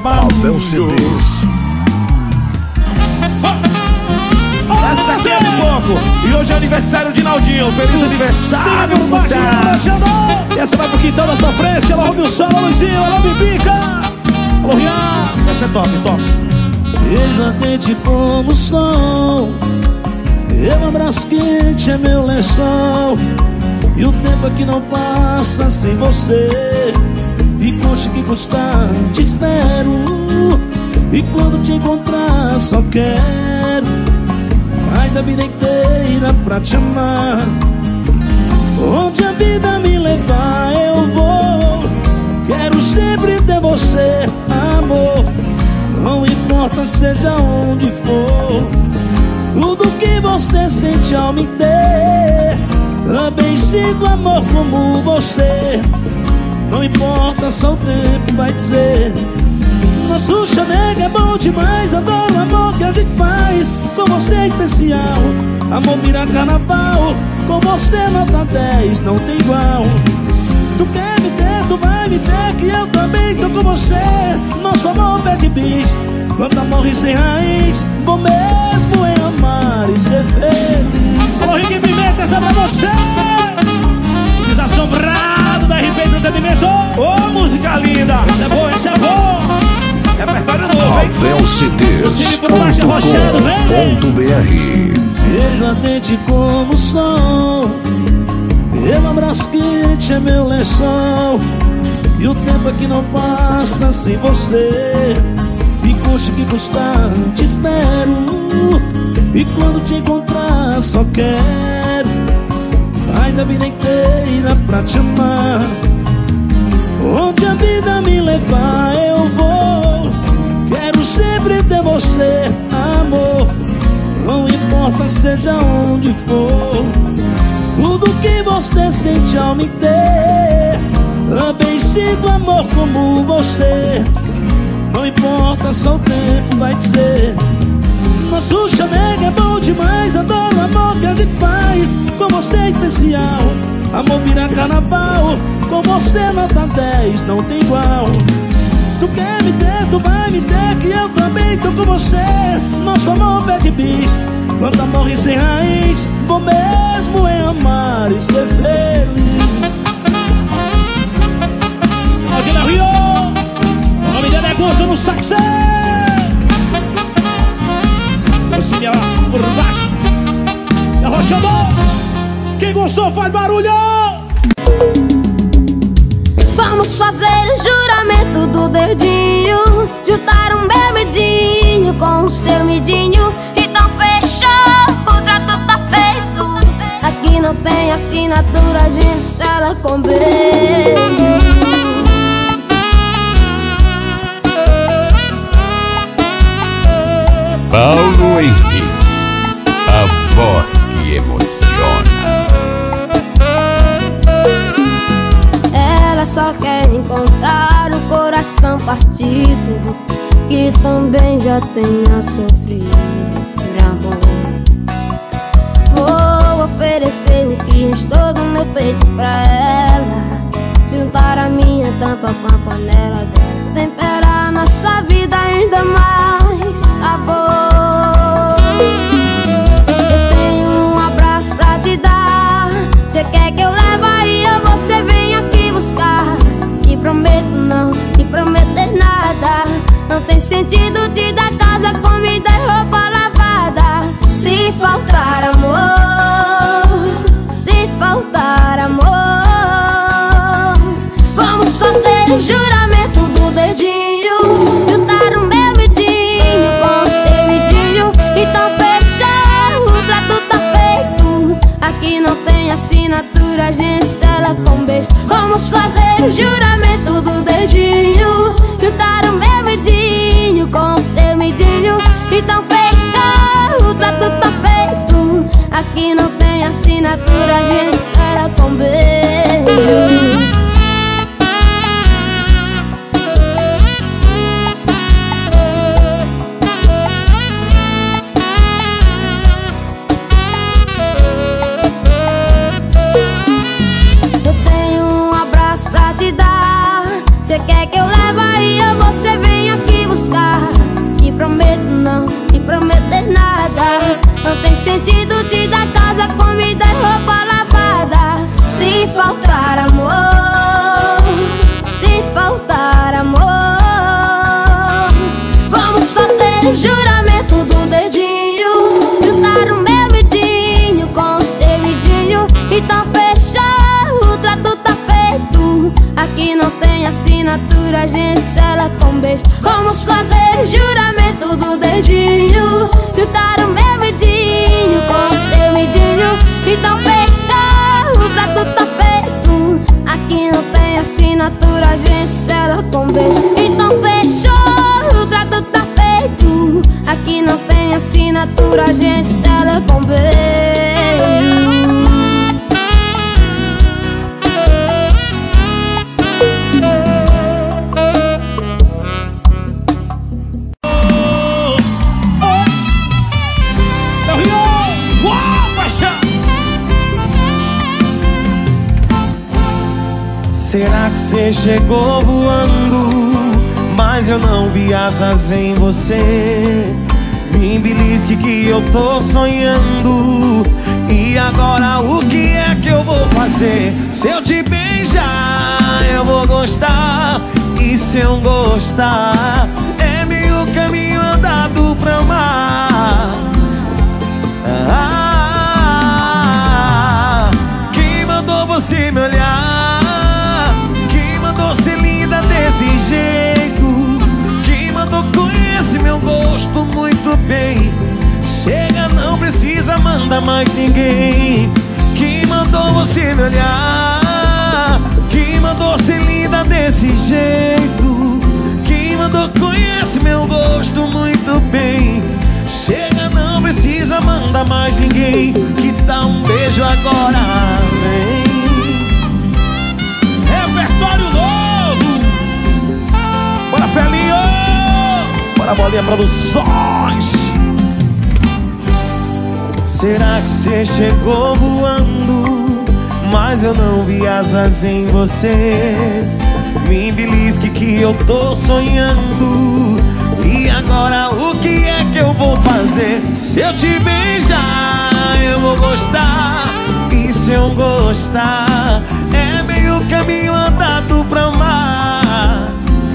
Ravel CDs. Essa aqui é de pouco. E hoje é aniversário de Naldinho. Feliz aniversário, Buda. E essa vai pro quintal da sofrência. Alô, Robinson, alô, Luizinho, alô, Bibica. Alô, Rian. Essa é top, top. Beijo ardente como o sol, meu abraço quente é meu lençol. E o tempo aqui não passa sem você. E custe que custar, te espero. E quando te encontrar só quero mais a vida inteira pra te amar. Onde a vida me levar eu vou. Quero sempre ter você, amor. Não importa seja onde for. Tudo que você sente ao me ter, também sinto amor como você. Não importa, só o tempo vai dizer. Nosso chamego é bom demais. Adoro o amor que a gente faz. Com você é especial. Amor vira carnaval. Com você nota 10, não tem igual. Tu quer me ter, tu vai me ter, que eu também tô com você. Nosso amor pede bis. Planta morre sem raiz. Bom mesmo é amar e ser feliz. Alô, Rick Pimenta, essa é pra você. Desassombrado da RP Entretenimento. Ô, música linda. Esse é bom, esse é bom. Repertório novo, hein? Ravel CDs.com.br. Beijo ardente como o sol, meu abraço quente é meu lençol. E o tempo aqui não passa sem você. E custe que custar, te espero. E quando te encontrar só quero mais a vida inteira pra te amar. Onde a vida me levar eu vou. Quero sempre ter você, amor. Não importa seja onde for. Tudo que você sente ao me ter, também sinto amor como você. Não importa, só o tempo vai dizer. Nosso chamego é bom demais. Adoro o amor que a gente faz. Com você é especial. Amor vira carnaval. Com você nota 10, não tem igual. Tu quer me ter, tu vai me ter, que eu também tô com você. Nosso amor pede bis. Planta morre sem raiz. Bom mesmo é amar e ser feliz. Claudina Rio, o nome dela é Guto no saxé. O cine lá por baixo. É Roxador. Quem gostou faz barulho. Vamos fazer o juramento do dedinho. Juntar um meu midinho com o seu midinho. Então fechou, o trato tá feito. Aqui não tem assinatura, a gente sela com beijo. Paulo Henrique, a voz que emociona. Ela só quer encontrar o coração partido, que também já tenha sofrido por amor. Vou oferecer o que restou do meu peito pra ela, juntar a minha tampa com a panela dela, temperar nossa vida ainda mais sabor. Eu tenho um abraço pra te dar. Cê quer que eu leve aí ou você vem aqui buscar? Te prometo não, te prometer nada. Não tem sentido te dar casa, comida e roupa lavada. Se faltar amor, se faltar amor, vamos fazer o juramento do dedinho. Juntar o meu midinho com o seu midinho. Então fechou, o trato tá feito. Aqui não tem assinatura, a gente sela com beijo. Vamos fazer o juramento do dedinho. Juntar o meu midinho com o seu midinho. Então fechou, o trato tá feito. Aqui não tem assinatura, a gente sela com beijo. Eu tenho um abraço pra te dar. Cê quer que eu leve aí ou você vem aqui beijo. Vamos fazer juramento do dedinho, juntar o meu midinho com o seu midinho. Então fechou, o trato tá feito. Aqui não tem assinatura, a gente sela com beijo. Então fechou, o trato tá feito. Aqui não tem assinatura, a gente sela com beijo. Será que você chegou voando, mas eu não vi asas em você? Me belisque que eu tô sonhando. E agora o que é que eu vou fazer? Se eu te beijar, eu vou gostar. E se eu gostar, é meio caminho andado pra amar. Quem mandou você me olhar? Ser linda desse jeito? Quem mandou conhece meu gosto muito bem? Chega, não precisa mandar mais ninguém. Quem mandou você me olhar? Quem mandou ser linda desse jeito? Quem mandou conhece meu gosto muito bem? Chega, não precisa mandar mais ninguém. Que dá um beijo agora, vem. Repertório novo. Bora, Felinho! Bora, Bolinha Produções! Será que você chegou voando, mas eu não vi asas em você? Me belisque que eu tô sonhando. E agora o que é que eu vou fazer? Se eu te beijar, eu vou gostar. E se eu gostar, é meio caminho andado pra amar.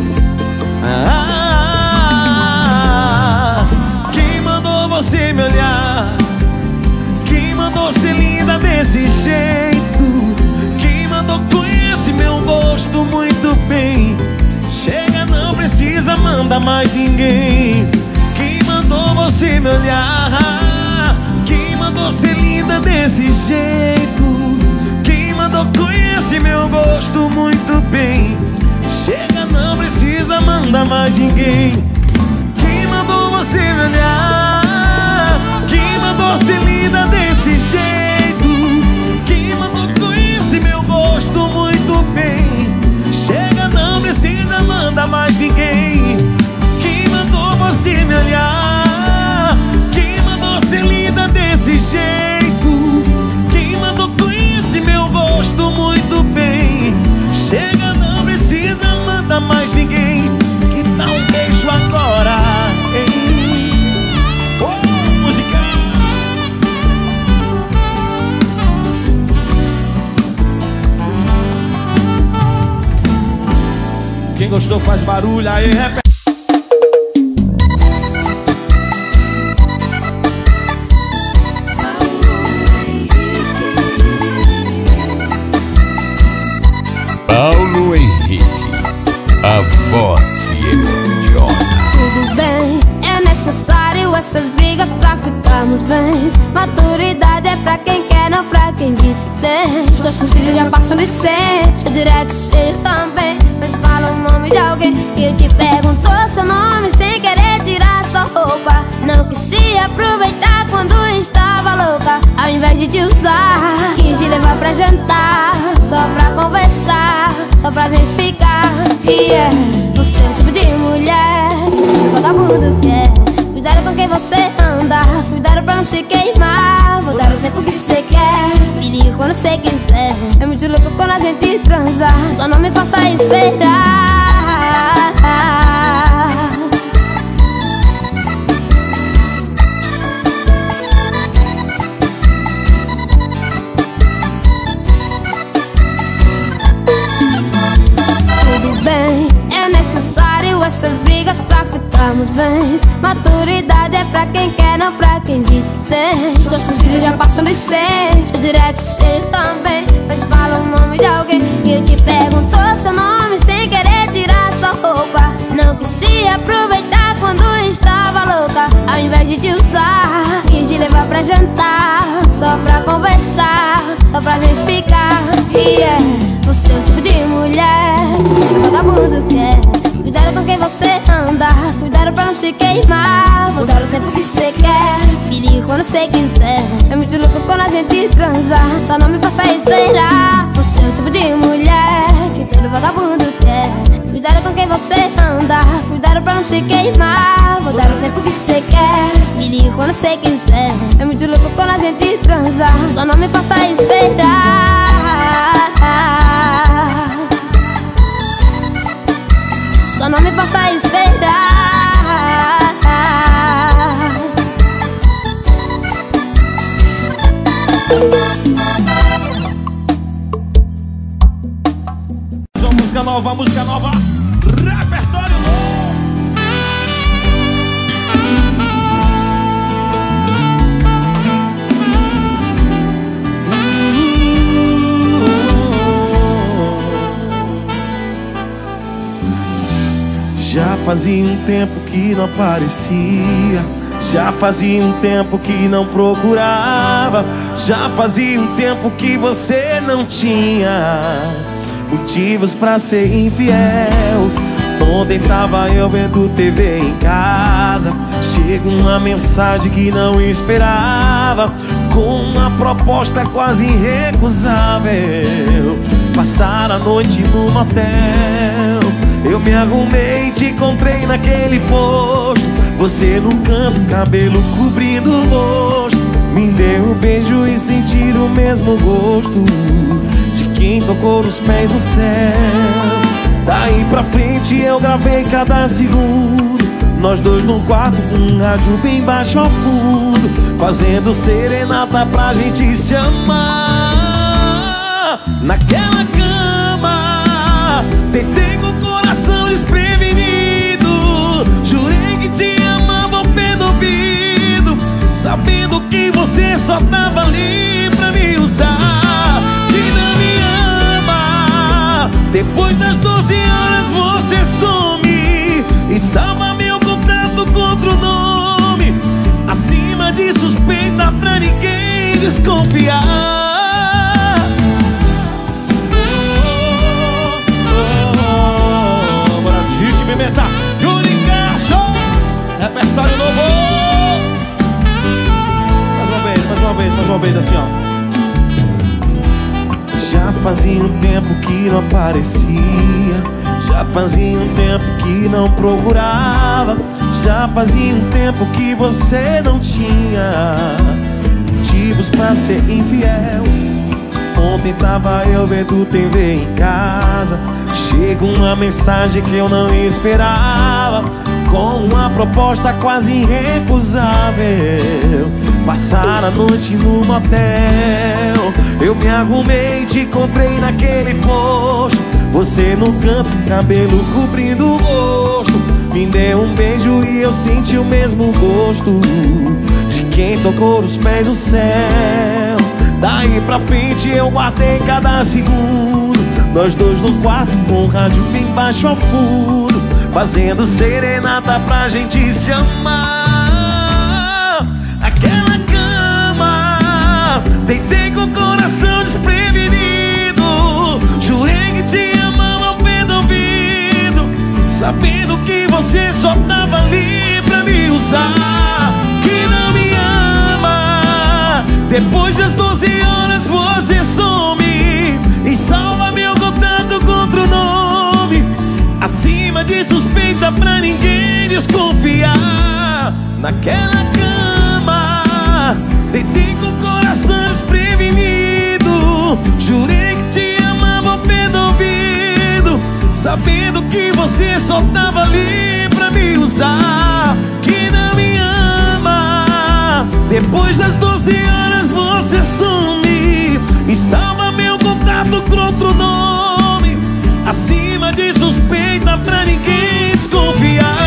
Quem mandou você me olhar? Quem mandou ser linda desse jeito? Quem mandou conhece meu gosto muito bem? Chega, não precisa mandar mais ninguém. Quem mandou você me olhar? Quem mandou ser linda desse jeito? Quem mandou conhece meu gosto muito bem? Chega, não precisa mandar mais ninguém. Quem mandou você me olhar? Quem mandou ser linda desse jeito? Quem mandou conhece meu gosto muito bem? Chega, não precisa mandar mais ninguém. Quem mandou você me olhar? Quem mandou ser linda desse jeito? Quem mandou conhece meu gosto muito bem? Chega, não precisa mandar mais ninguém. Que dá um beijo agora, hein? Oh, música! Quem gostou faz barulho aí, repete. Paulo Henrique, a voz que emociona. Tudo bem, é necessário essas brigas pra ficarmos bem. Maturidade é pra quem quer, não pra quem diz que tem. Seus filhos já passam de 100, seu direct cheio também. Mas fala o nome de alguém que eu te perguntou seu nome sem querer tirar sua roupa. Não quis se aproveitar quando estava louca. Ao invés de te usar, quis te levar pra jantar, só pra conversar, só pra se explicar. E é, você é o tipo de mulher que vagabundo quer. Cuidado com quem você anda, cuidado pra não se queimar. Vou dar o tempo que você quer, me liga quando você quiser. É muito louco quando a gente transa, só não me faça esperar. Tudo bem, é necessário essas brigas pra ficarmos bem. Maturidade é pra quem quer, não pra quem diz que tem. Seus filhos já passam de 100, seu direct cheio também. Mas fala o nome de alguém que eu te perguntou seu nome sem querer tirar sua roupa. Não quis se jantar, só pra conversar, só pra gente ficar. E é você o tipo de mulher que o vagabundo quer. Cuidado com quem você anda, cuidado pra não se queimar. Vou dar o tempo que você quer, me liga quando você quiser. É muito louco quando a gente transa, só não me faça esperar. Você é o tipo de mulher que todo vagabundo quer. Cuidado com quem você anda, cuidado pra não se queimar. Vou dar o tempo que você quer, me liga quando você quiser. É muito louco quando a gente transa, só não me faça esperar. Só não me faça esperar. Uma música nova, repertório novo. Já fazia um tempo que não aparecia, já fazia um tempo que não procurava, já fazia um tempo que você não tinha motivos pra ser infiel. Ontem tava eu vendo TV em casa, chega uma mensagem que não esperava, com uma proposta quase irrecusável. Passar a noite no motel, eu me arrumei e te encontrei naquele posto. Você no canto, cabelo cobrindo o rosto, me deu um beijo e sentir o mesmo gosto de quem tocou nos pés do céu. Daí pra frente eu gravei cada segundo, nós dois no quarto com um rádio bem baixo ao fundo, fazendo serenata pra gente se amar. Naquela cama, deitei com o coração desprevenido, jurei que te amava ao pé do ouvido, sabendo que você só tava ali pra me usar. Depois das 12 horas você some e salva meu contato com outro nome. Acima de suspeita pra ninguém desconfiar. Bora Dick Pimenta, Júlio Castro, repertório novo. Mais uma vez assim, ó. Já fazia um tempo que não aparecia, já fazia um tempo que não procurava, já fazia um tempo que você não tinha motivos pra ser infiel. Ontem tava eu vendo TV em casa, chega uma mensagem que eu não esperava, com uma proposta quase irrecusável. Passar a noite no motel, eu me arrumei e te encontrei naquele posto. Você no canto, cabelo cobrindo o rosto, me deu um beijo e eu senti o mesmo gosto de quem tocou os pés do céu. Daí pra frente eu guardei cada segundo, nós dois no quarto com o rádio bem baixo ao fundo, fazendo serenata pra gente se amar. Aquela cama, deitei com o coração desprevenido, jurei que te amava ao pé do ouvido, sabendo que você só tava ali pra me usar. Que não me ama, depois das 12 horas você some e salva meu contato com outro nome. Acima de suspeita pra ninguém desconfiar. Naquela cama, deitei com o coração desprevenido, jurei que te amava ao pé do ouvido, sabendo que você só tava ali pra me usar. Que não me ama, depois das 12 horas você some e salva meu contato com outro nome. Acima de suspeita pra ninguém desconfiar.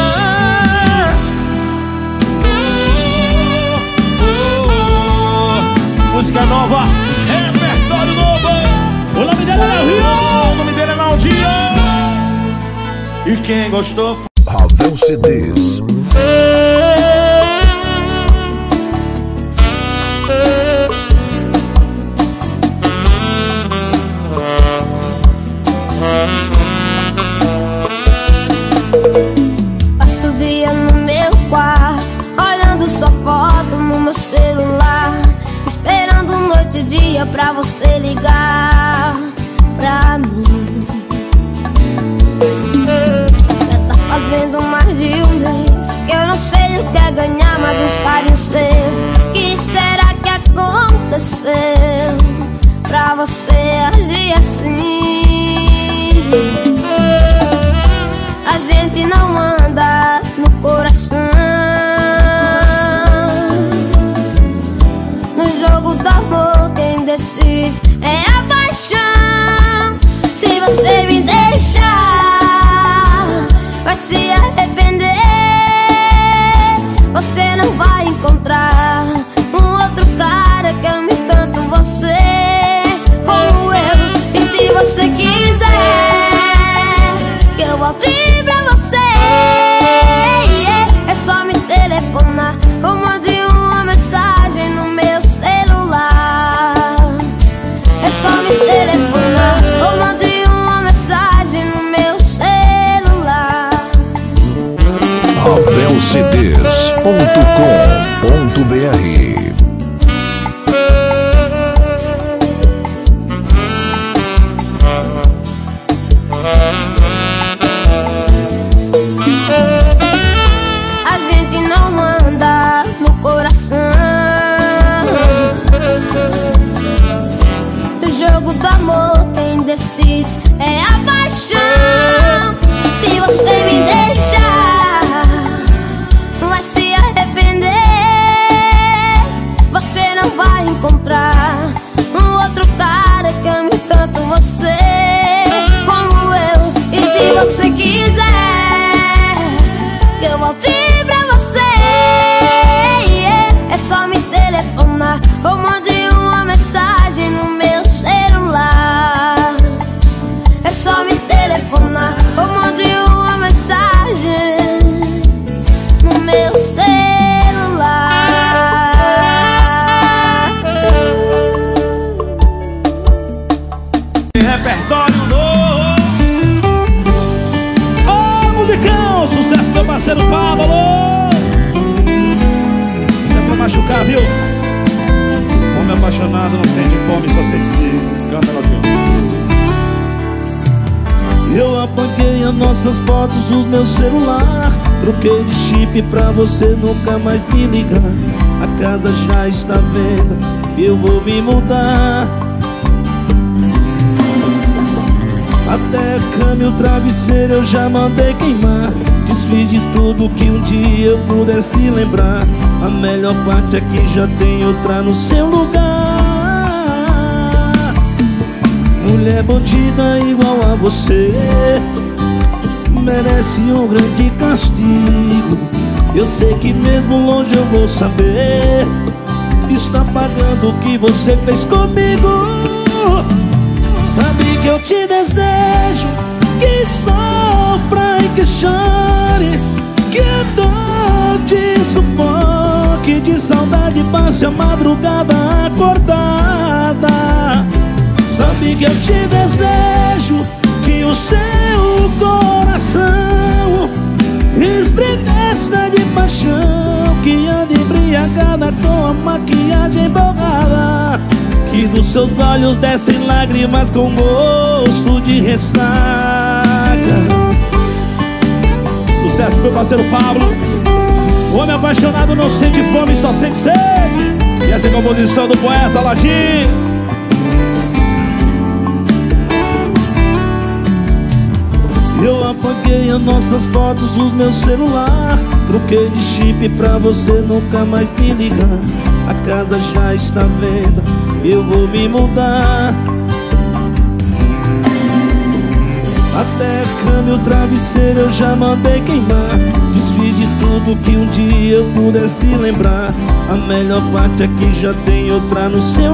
Música nova, repertório novo. O nome dele é Rio, o nome dele é Naldinho. E quem gostou? Ravel CDs. dia pra você ligar pra mim. Já tá fazendo mais de um mês que eu não sei o que é ganhar mais uns carinhos seus. Que será que aconteceu pra você agir assim? A gente não anda no coração. No jogo do amor quem decide é a paixão. Se você me deixar, vai se arrepender. Você não vai encontrar um outro cara que ame tanto você como eu. E se você quiser que eu volte pra você, é só me telefonar ou mande uma mensagem no meu celular. É só me telefonar ou mande uma mensagem no meu celular. AvelCDs.com.br. A gente não anda no coração. O jogo do amor quem decide é a paixão. Se você me deixar, vai se arrepender. Você não vai encontrar um outro cara que ame tanto você como eu. E se você quiser que eu volte pra você, é só me telefonar ou mande uma mensagem no meu celular. É só me telefonar ou mande uma mensagem no meu celular. Repertório novo. Ô, musicão, sucesso do meu parceiro Pablo. Isso é pra machucar, viu? Homem apaixonado não sente fome, só sente sede. Canta, Latinho. Eu apaguei as nossas fotos do meu celular. Troquei de chip pra você nunca mais me ligar. A casa já está venda, eu vou me mudar. Até a cama e o travesseiro eu já mandei queimar. Desfiz de tudo que um dia eu pudesse lembrar. A melhor parte é que já tem outra no seu lugar. Mulher bandida igual a você merece um grande castigo. Eu sei que mesmo longe eu vou saber. Está pagando o que você fez comigo. Sabe que eu te desejo, que sofra e que chore, que a dor te sufoque, de saudade passe a madrugada acordada. Sabe que eu te desejo, que o seu coração estremeça de paixão, que ande embriagada com a maquiagem borrada, que dos seus olhos descem lágrimas com gosto de ressaca. Sucesso pro meu parceiro Pablo. O homem apaixonado não sente fome, só sente sede. E essa é a composição do poeta Latim. Eu apaguei as nossas fotos do meu celular. Troquei de chip pra você nunca mais me ligar. A casa já está venda, eu vou me mudar. Até a cama e o travesseiro eu já mandei queimar. Desfiz de tudo que um dia eu pudesse lembrar. A melhor parte é que já tem outra no seu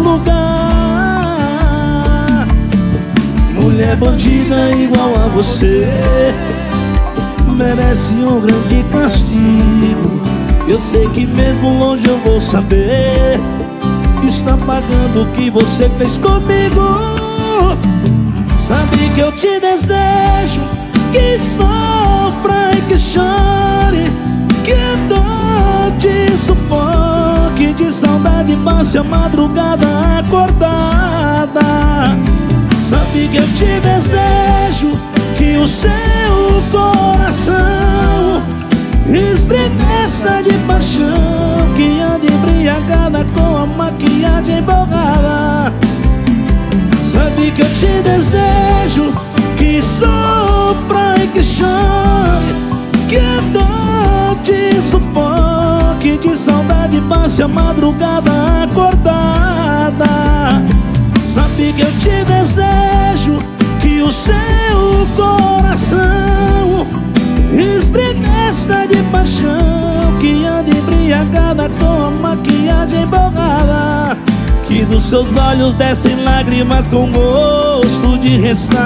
lugar. Mulher bandida igual a você merece um grande castigo. Eu sei que mesmo longe eu vou saber. Está pagando o que você fez comigo. Sabe que eu te desejo, que sofra e que chore, que a dor te sufoque, de saudade saudade passe a madrugada acordada. Sabe que eu te desejo, que o seu coração estremeça de paixão, que anda embriagada com a maquiagem borrada. Sabe que eu te desejo, que sopra e que chore, que a dor te sufoque, de saudade passe a madrugada acordada. Sabe que eu te desejo, que o seu coração estremeça de paixão, que anda embriagada com a maquiagem borrada, que dos seus olhos descem lágrimas com gosto de ressaca.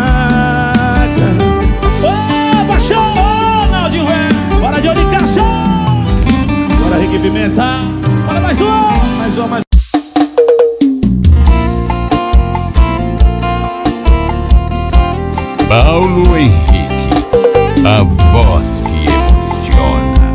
Ô, paixão! Ô, Naldinho, velho! Bora de Onicácio! Bora, Rick Pimenta! Bora mais um! Mais um, mais um! Paulo Henrique, a voz que emociona.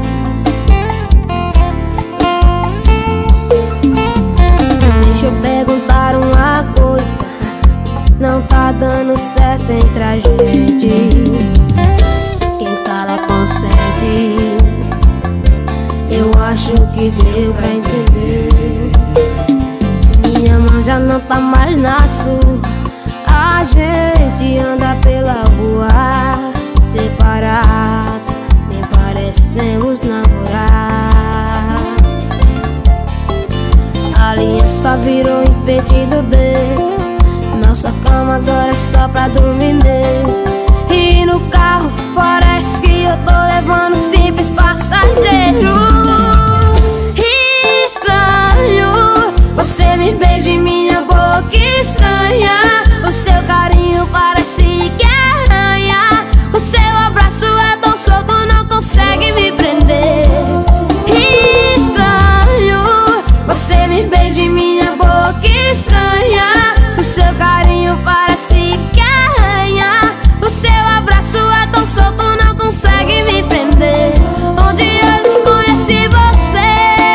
Deixa eu perguntar uma coisa, não tá dando certo entre a gente. Quem cala consente. Eu acho que deu pra entender. Minha mão já não tá mais na sua. A gente anda pela rua separados, nem parecemos namorar. A aliança virou enfeite do dedo. Nossa cama agora é só pra dormir mesmo. E no carro parece que eu tô levando simples passageiro. Estranho, você me beija em minha boca estranha. O seu carinho parece que arranha. O seu abraço é tão solto, não consegue me prender. Estranho, você me beija em minha boca estranha. O seu carinho parece que arranha. O seu abraço é tão solto, não consegue me prender. Onde eu desconheci você.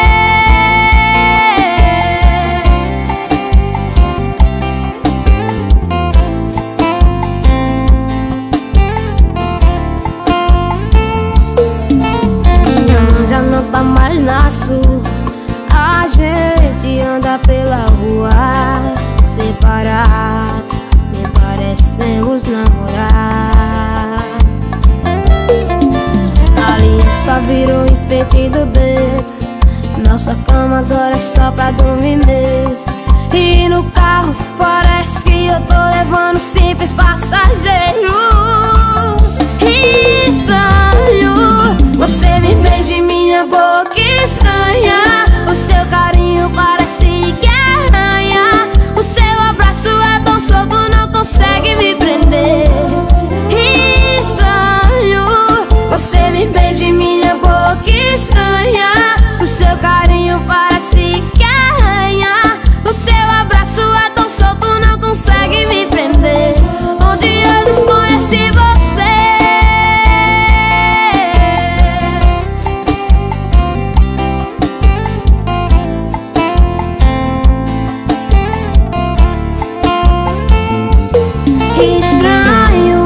Minha mão já não tá mais na sua. A gente anda pela rua separados, nem parecemos namorar. A aliança virou enfeite do dedo. Nossa cama agora é só pra dormir mesmo. E no carro parece que eu tô levando simples passageiro. Estranho, você me beija em minha boca estranha. O seu carinho parece que arranha. O seu abraço é tão solto, não consegue me prender. Estranho, você me beija em minha boca estranha. O seu carinho parece que arranha. O seu abraço é tão solto, não consegue me prender. Onde eu desconheci você. Estranho.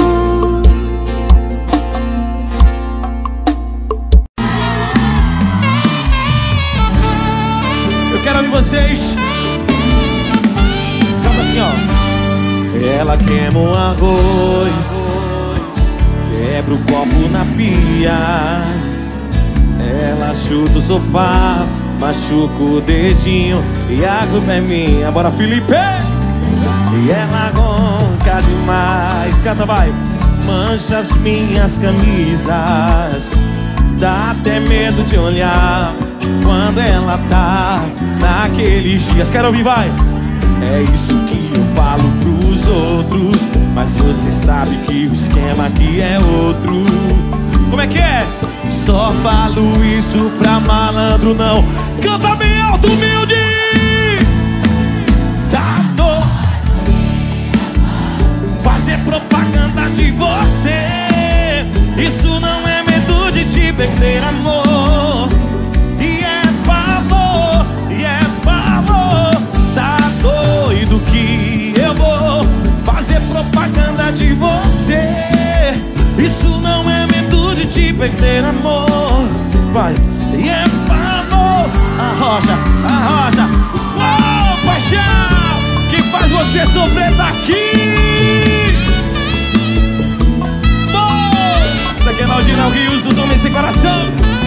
Eu quero ouvir vocês. Canta assim, ó. Ela queima o arroz, quebra o copo na pia. Ela chuta o sofá, machuca o dedinho e a culpa é minha. Bora, Felipe! E ela ronca demais. Canta, vai! Mancha as minhas camisas, dá até medo de olhar quando ela tá naqueles dias. Quero ouvir, vai! É isso que eu falo pros outros, mas você sabe que o esquema aqui é outro. Como é que é? Só falo isso pra malandro não. Canta bem alto, humilde! Tá dor fazer propaganda de você. Isso não é medo de te perder, amor. E é pavor, e é pavor. perder amor. Vai, e é pavor. Arrocha, arrocha. Oh, paixão que faz você sofrer daqui. Isso aqui é Naldinão que usa os homens sem coração.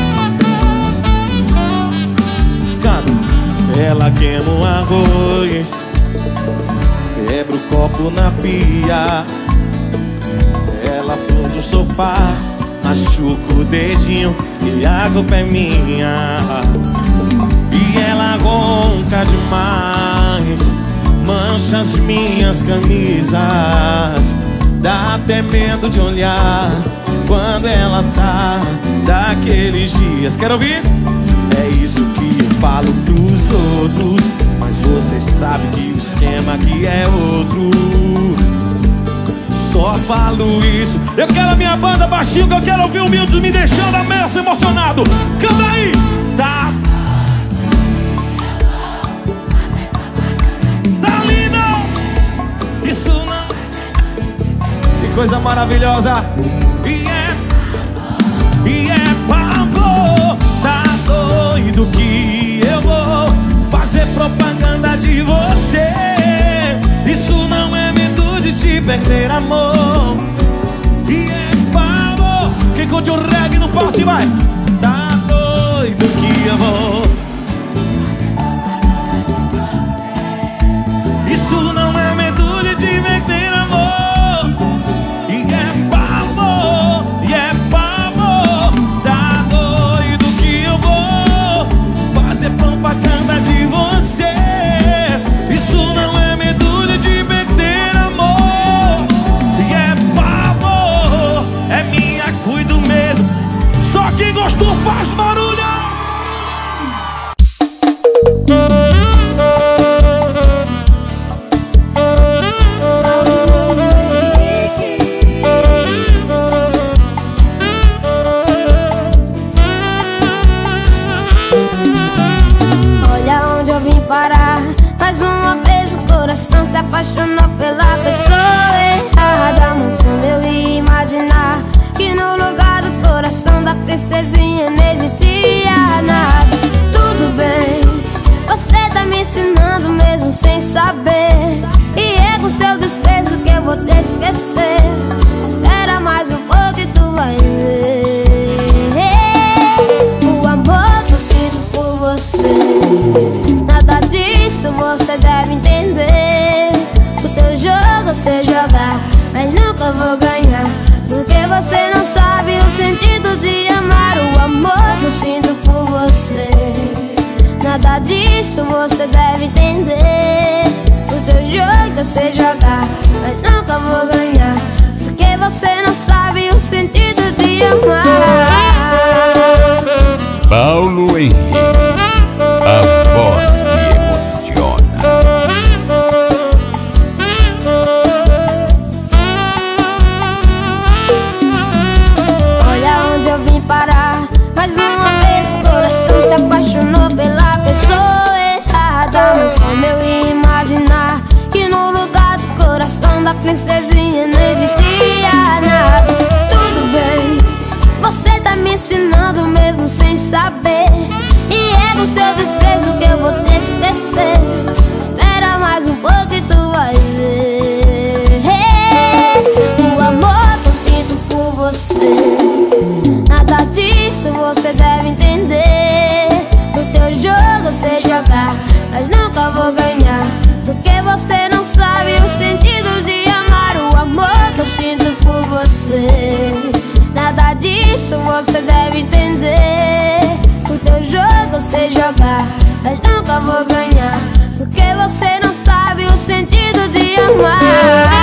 Ela queima o arroz, quebra o copo na pia. Ela funde o sofá, machuca o dedinho e a culpa é minha. E ela ronca demais, mancha as minhas camisas. Dá até medo de olhar quando ela tá daqueles dias. Quer ouvir? É isso que eu falo pros outros, mas você sabe que o esquema aqui é outro. Só falo isso. Eu quero a minha banda baixinho, que eu quero ouvir o Milton me deixando a messa emocionado. Canta aí! Tá linda! Isso não... Que coisa maravilhosa! E é pavor. Tá doido que eu vou fazer propaganda de você. Isso não é medo de te perder, amor. E é pavor. Quem curte o reggae no passe vai. Tá doido que eu vou. Isso não é medo de te perder, amor. E é pavor. E é pavor. Tá doido que eu vou fazer propaganda de você. Isso não é medo de te perder, amor. E é pavor. É minha, cuido mesmo. Só quem gostou faz barulho. Se apaixonou pela pessoa errada, mas como eu ia imaginar que no lugar do coração da princesinha não existia nada. Tudo bem, você tá me ensinando mesmo sem saber, e é com seu desprezo que eu vou te esquecer. Espera mais um pouco e tu vai ver o amor que eu sinto por você. Nada disso você deve entender. Você jogar, mas nunca vou ganhar, porque você não sabe o sentido de amar. O amor que eu sinto por você. Nada disso você deve entender. O teu jogo eu sei jogar, mas nunca vou ganhar, porque você não sabe o sentido de amar. Paulo Henrique, a voz que emociona. Mais uma vez o coração se apaixonou pela pessoa errada, mas como eu ia imaginar que no lugar do coração da princesinha não existia nada. Tudo bem, você tá me ensinando mesmo sem saber, e é com seu desprezo que eu vou te esquecer. Espera mais um pouco e tu vai ver o amor que eu sinto por você. Nada disso você deve entender. No teu jogo eu sei jogar, mas nunca vou ganhar, porque você não sabe o sentido de amar. O amor que eu sinto por você. Nada disso você deve entender. No teu jogo eu sei jogar, mas nunca vou ganhar, porque você não sabe o sentido de amar.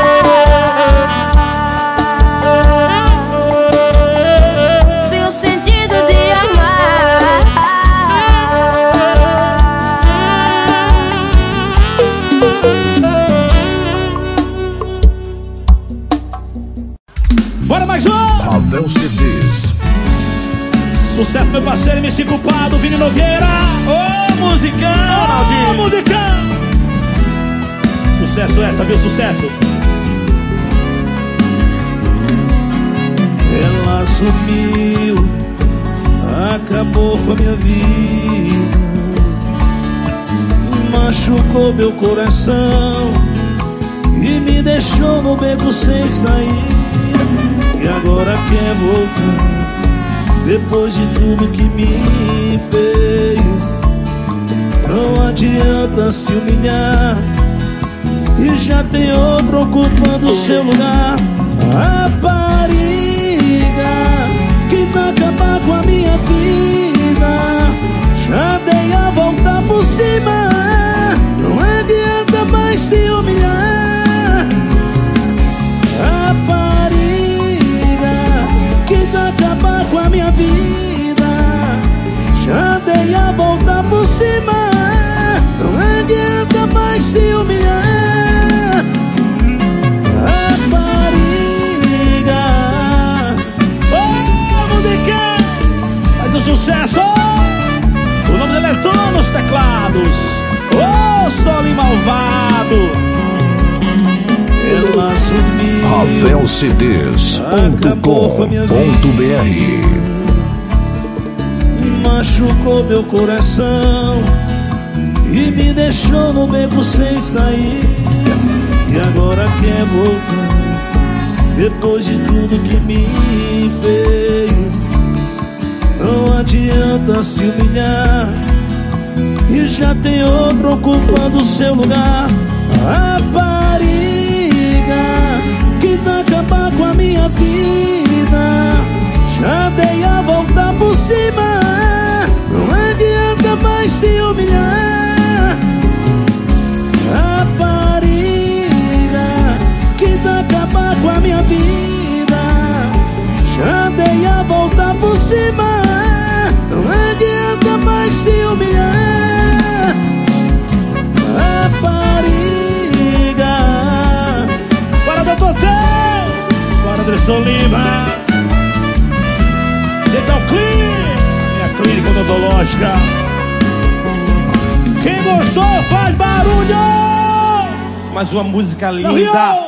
Bora mais um! Ravel CDs. Sucesso, meu parceiro MC Culpado, Vini Nogueira. Ô, musicão! Ô, musicão! Sucesso essa, viu? Sucesso. Ela sumiu, acabou com a minha vida, machucou meu coração e me deixou no beco sem saída. E agora quer voltar, depois de tudo que me fez. Não adianta se humilhar, e já tem outro ocupando o seu lugar. Rapariga, quis acabar com a minha vida, já dei a volta por cima. Não adianta mais se humilhar. Rapariga, quis acabar com a minha vida, já dei a volta por cima. Não adianta mais se humilhar. Rapariga, oh, musiquinha, faz o sucesso. O nome dele é Tom nos teclados. Oh, Solim Malvado. Ela sumiu, ravelcds.com.br. machucou meu coração e me deixou no beco sem sair. E agora quer voltar, depois de tudo que me fez. Não adianta se humilhar, e já tem outro ocupando o seu lugar. Rapariga, quis acabar com a minha vida, já dei a volta por cima. Não adianta mais se humilhar. Rapariga, quis acabar com a minha vida, já dei a volta por cima. Não adianta mais se humilhar. Rapariga. Bora, doutor T! Bora, Anderson Lima! Dental Clinic, minha clínica odontológica. Quem gostou faz barulho! Mais uma música linda.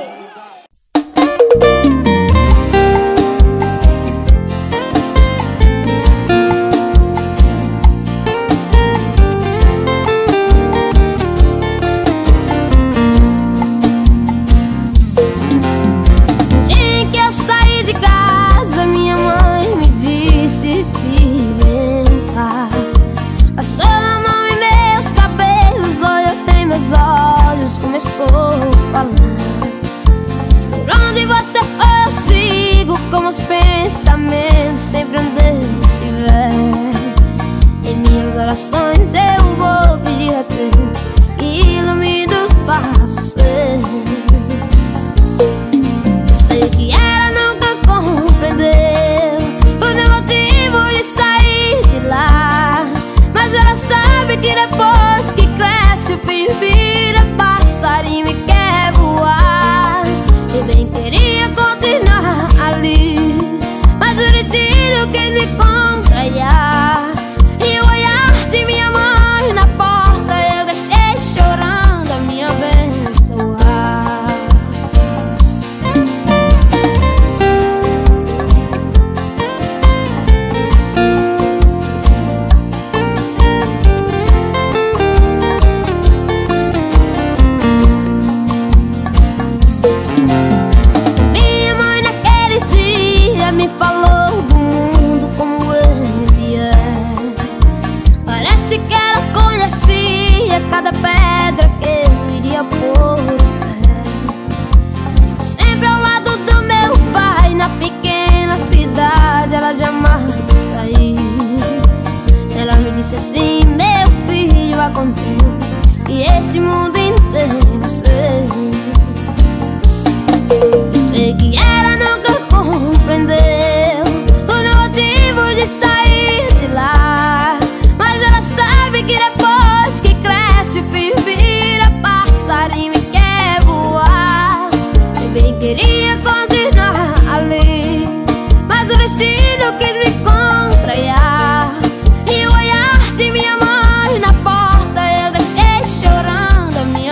E o olhar de minha mãe na porta, eu deixei chorando a minha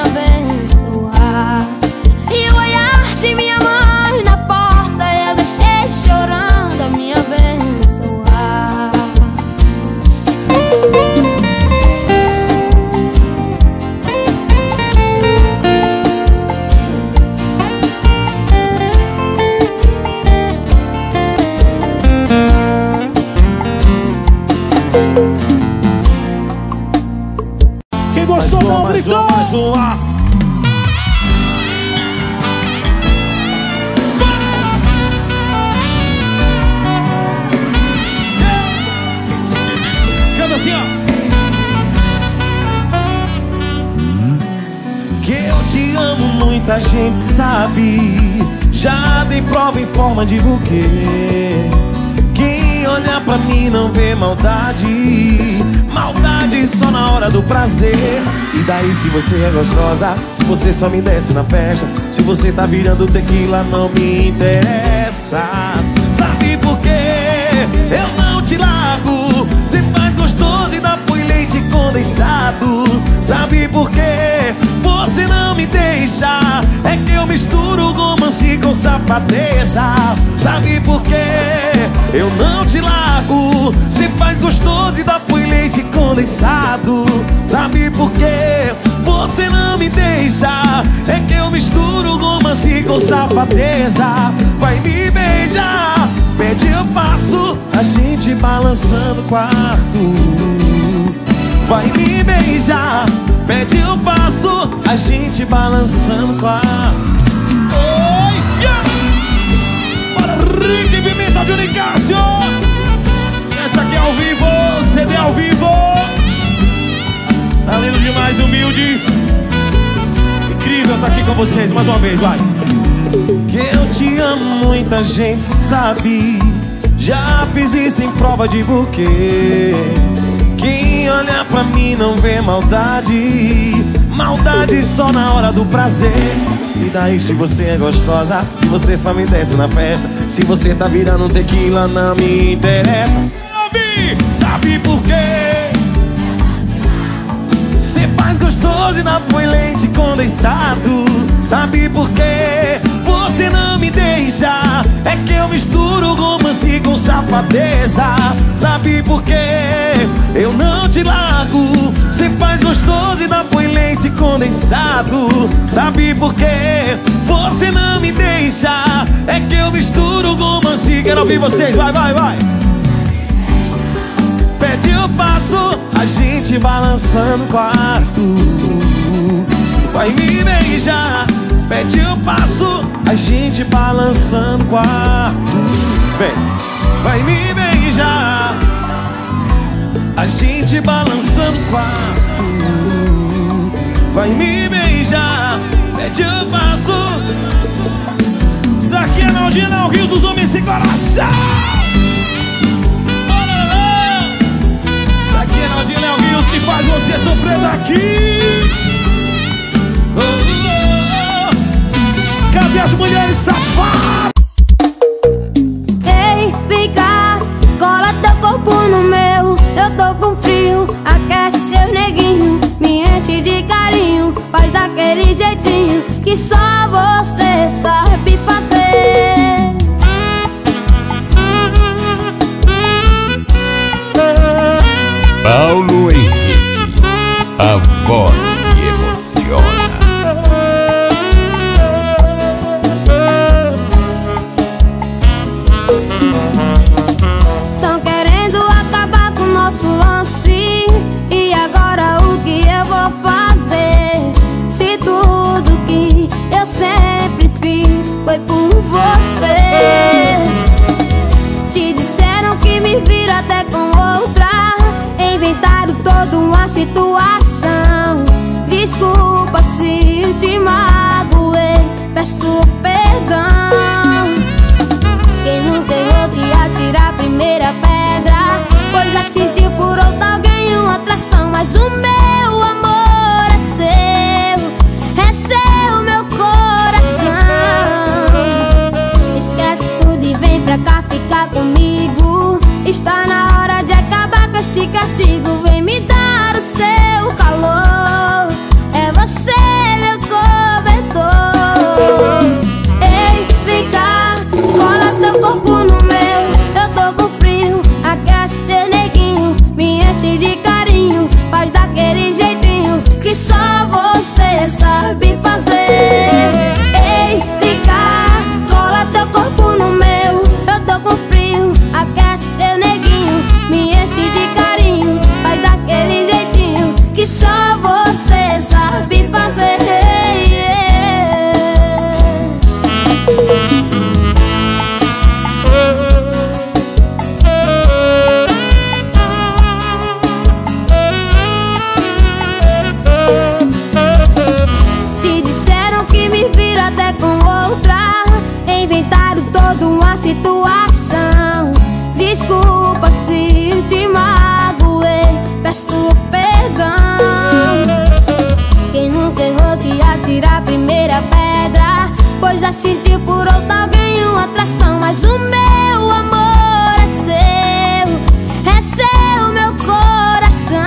Quem gostou não gritou. Mais uma. Canta assim, ó. Que eu te amo, muita gente sabe. Já dei prova em forma de buquê. Quem olhar pra mim não vê maldade. Maldade só na hora do prazer. E daí se você é gostosa, se você só me desce na festa, se você tá virando tequila não me interessa. Sabe por quê? Eu não te largo. Cê faz gostoso e dá põe leite condensado. Sabe por quê? Você não me deixa. É que eu misturo romance com safadeza. Sabe por quê? Eu não te largo. Cê faz gostoso e dá põe leite condensado. Sabe por quê? Você não me deixa. É que eu misturo romance com safadeza. Vai me beijar, pede eu passo, a gente balançando o quarto. Vai me beijar, pede eu passo, a gente balançando o quarto. Oi, yeah! Bora, Rick Pimenta de Unicácio. Essa aqui é ao vivo, CD ao vivo. Tá lindo demais, humildes. Incrível estar aqui com vocês mais uma vez, vai. Que eu te amo, muita gente sabe. Já fiz isso em prova de buquê. Quem olha pra mim não vê maldade. Maldade só na hora do prazer. E daí se você é gostosa, se você só me desce na festa, se você tá virando um tequila não me interessa. Sabe por quê? Cê faz gostoso e dá põe leite condensado. Sabe por quê? Você não me deixa. É que eu misturo romance com safadeza. Sabe por quê? Eu não te largo. Cê faz gostoso e dá põe leite condensado. Sabe por quê? Você não me deixa. É que eu misturo romance. Quero ouvir vocês, vai, vai, vai. Pede eu passo, a gente balançando o quarto. Vai me beijar, pede eu passo, a gente balançando o quarto. Vem, vai me beijar, a gente balançando o quarto. Vai me beijar, pede eu passo. Isso aqui é Naldinho Léo Rios, os homens sem coração. Naldinho Léo Rios que faz você sofrer daqui. Oh, oh, oh. Cadê as mulheres safadas? Ei, fica, cola teu corpo no meu. Eu tô com frio, aquece seu neguinho. Me enche de carinho, faz daquele jeitinho que só você sabe fazer. Paulo Henrique, a voz que emociona. Tão querendo acabar com o nosso lance. E agora o que eu vou fazer? Se tudo que eu sempre fiz foi por você. Te disseram que me viram até com outra. Inventaram toda uma situação. Desculpa se te magoei, peço perdão. Quem nunca errou que atira a primeira pedra, pois já sentiu por outro alguém uma atração. Mas o meu amor é seu meu coração. Esquece tudo e vem pra cá ficar comigo. Está na hora de acabar com esse castigo. Vem me dar o seu calor. É você meu cobertor. Ei, fica, cola teu corpo no meu. Eu tô com frio, aquece seu neguinho. Me enche de carinho, faz daquele jeitinho que só você sabe fazer. Ei, fica, cola teu corpo no meu. Eu tô com frio, aquece seu neguinho. Me enche de carinho, te magoei, peço perdão. Quem nunca errou que atira a primeira pedra, pois já sentiu por outro alguém uma atração. Mas o meu amor é seu meu coração.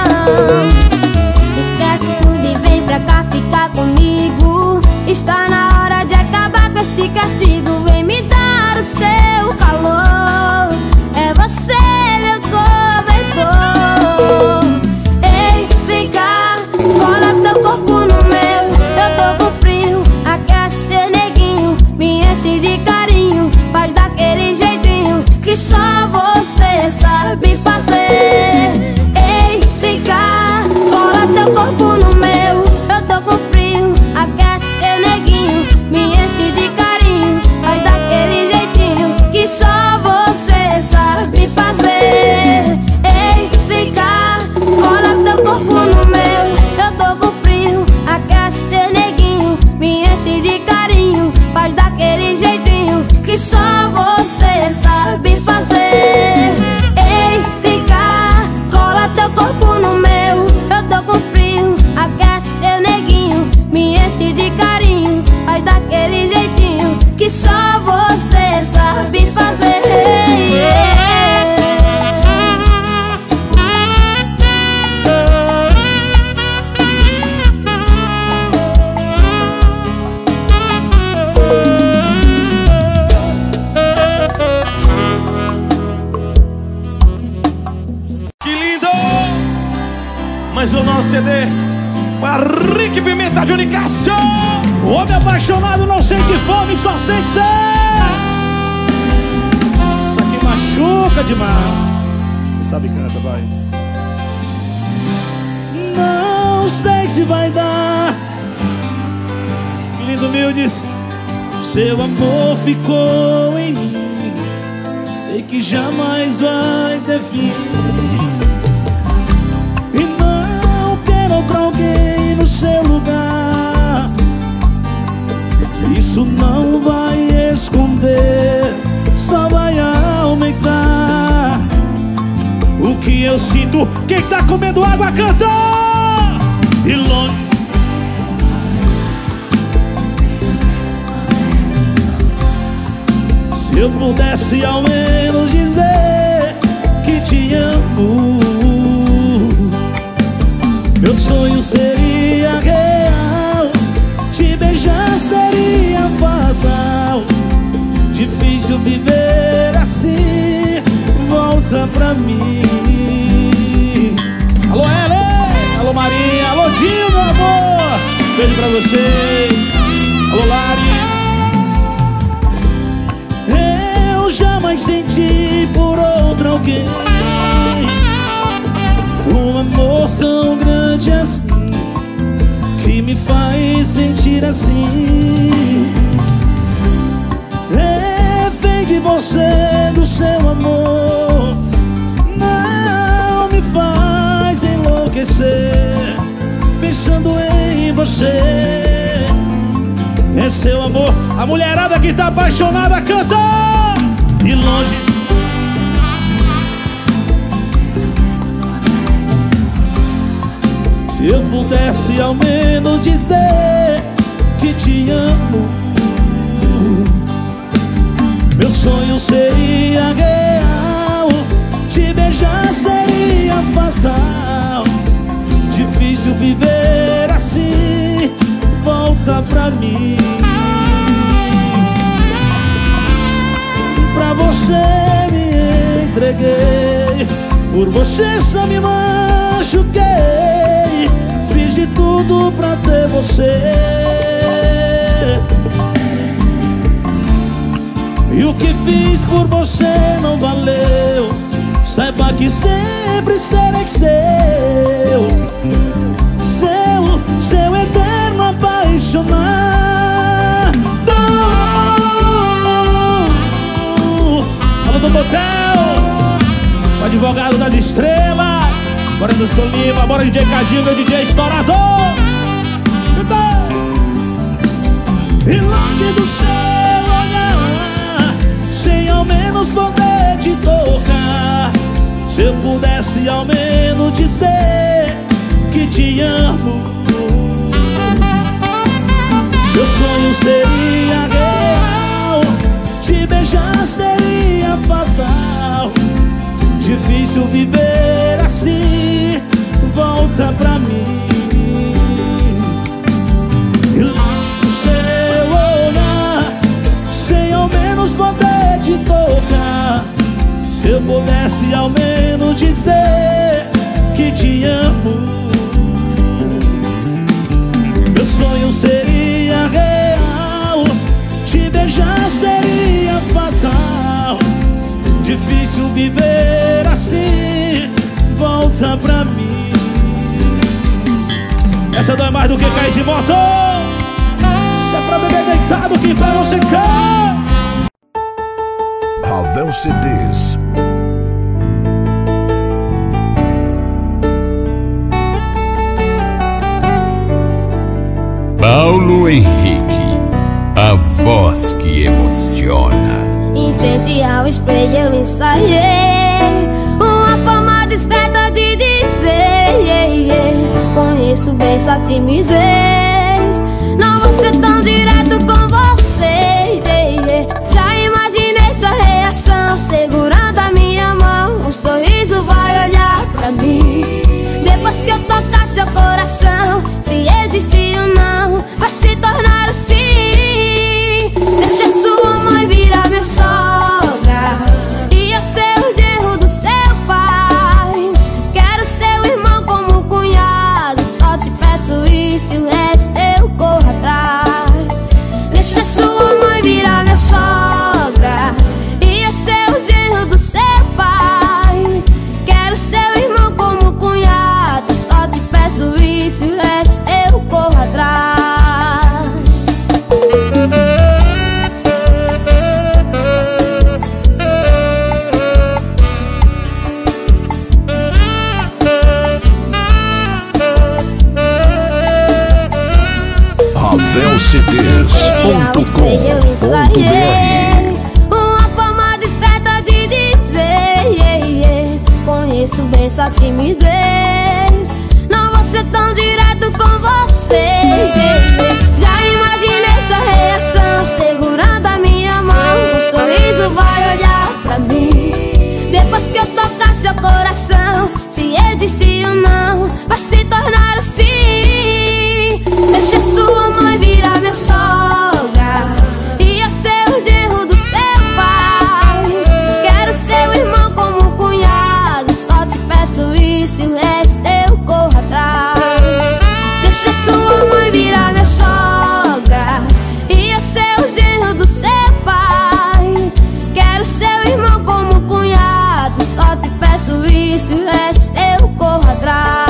Esquece tudo e vem pra cá ficar comigo. Está na hora de acabar com esse castigo. Vem me dar o seu calor, é você meu cobertor. Ei, vem cá, cola teu corpo no meu. Eu tô com frio, aquece neguinho, me enche de carinho, faz daquele jeitinho que só você sabe fazer. Ei, vem cá, cola teu corpo no meu. Eu tô com frio, aquece neguinho, me enche de carinho, faz daquele jeitinho que só você sabe fazer. Ei, vem cá, cola teu corpo no meu. Eu tô com frio, aquece neguinho, me enche de carinho, faz daquele jeitinho que só você sabe fazer. Ei, vem cá, cola teu corpo no meu. Eu tô com frio, aquece neguinho, me enche de carinho, faz daquele jeitinho que só você sabe fazer. Que lindo! Mais um nosso CD para Rick Pimenta de Unicácio. O homem apaixonado não sente fome, só sente sede. Isso aqui machuca demais. Quem sabe canta, vai. Não sei se vai dar. Que lindo, humildes. Seu amor ficou em mim, sei que jamais vai ter fim. E não quero pra alguém no seu lugar. Isso não vai esconder, só vai aumentar o que eu sinto. Quem tá comendo água canta. E longe se eu pudesse ao menos dizer que te amo, meu sonho seria real, te beijar seria fatal. Difícil viver assim, volta pra mim. Alô, Ellen! Alô, Marinha! Alô, Dinho, meu amor! Beijo pra você! Alô, Lari! Eu jamais senti por outro alguém um amor tão grande assim, que me faz sentir assim. Refém de você, do seu amor, não me faz enlouquecer, pensando em você. É seu amor. A mulherada que tá apaixonada canta. E longe se eu pudesse ao menos dizer que te amo, meu sonho seria real, te beijar seria fatal. Difícil viver assim, volta pra mim. Pra você me entreguei, por você só me machuquei. Fiz de tudo pra ter você, e o que fiz por você não valeu. Saiba que sempre serei seu, seu eterno apaixonado. Alô do motel, o advogado das estrelas, bora do Solima, bora DJ Cajinho, meu DJ estourador. E longe do seu olhar, sem ao menos poder te tocar, Se eu pudesse ao menos dizer que te amo. Meu sonho seria real, te beijar seria fatal. Difícil viver assim, volta pra mim. Seu olhar, sem ao menos poder te tocar. Se eu pudesse ao menos dizer que te amo. Meu sonho seria real, te beijar seria fatal. Difícil viver assim, volta pra mim. Essa dói mais do que cair de moto. Se é pra beber deitado, que pra você quer. Ravel CDs. Paulo Henrique, a voz que emociona. Em frente ao espelho eu ensaiei uma forma discreta de dizer conheço bem sua timidez. Não vou ser tão direto com você. Já imaginei sua reação segurando a minha mão. Um sorriso vai olhar pra mim depois que eu tocar seu coração. Se existir ou não, vai se tornar assim. Deixa sua mãe virar minha sogra e eu ser o genro do seu pai. Quero seu irmão como cunhado, só te peço isso e o resto eu corro atrás. Deixa sua mãe virar minha sogra e eu ser o genro do seu pai. Quero seu irmão como cunhado, só te peço isso e o resto eu corro atrás. RavelCDs.com.br. Uma forma discreta de dizer conheço bem sua timidez. Não vou ser tão direto com você. Já imaginei sua reação segurando a minha mão. Um sorriso vai olhar pra mim depois que eu tocar seu coração. Se existir ou não, vai se tornar assim. Deixa sua mãe virar minha sogra e eu ser o genro do seu pai. Quero seu irmão como cunhado, só te peço isso e o resto eu corro atrás. Deixa sua mãe virar minha sogra e eu ser o genro do seu pai. Quero seu irmão como cunhado, só te peço isso e o resto eu corro atrás.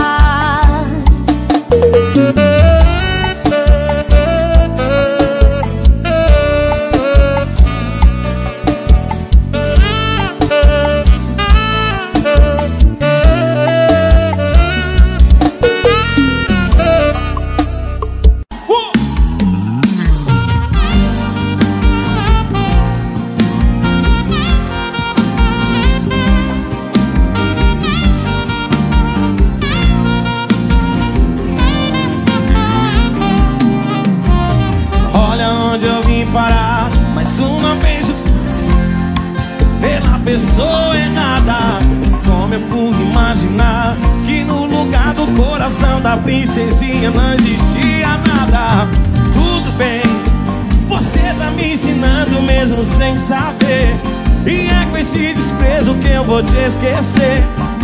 Olha onde eu vim parar, mais uma vez pela pessoa errada. Como eu fui imaginar que no lugar do coração da princesinha não existia nada. Tudo bem, você tá me ensinando mesmo sem saber. E é com esse desprezo que eu vou te esquecer.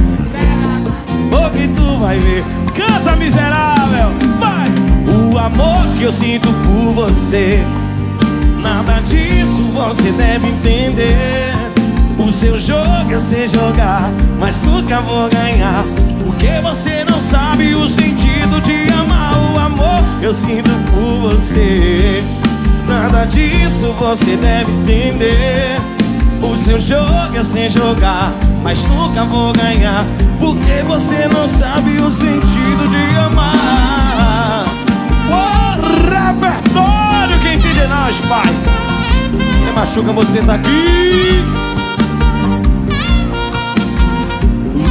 O que tu vai ver? Canta, miserável, vai! O amor que eu sinto por você, nada disso você deve entender. O seu jogo é se jogar, mas nunca vou ganhar, porque você não sabe o sentido de amar. O amor que eu sinto por você, nada disso você deve entender. O seu jogo é se jogar, mas nunca vou ganhar, porque você não sabe o sentido de amar. O repertório, quem entende é nós, pai. Quem machuca você tá aqui.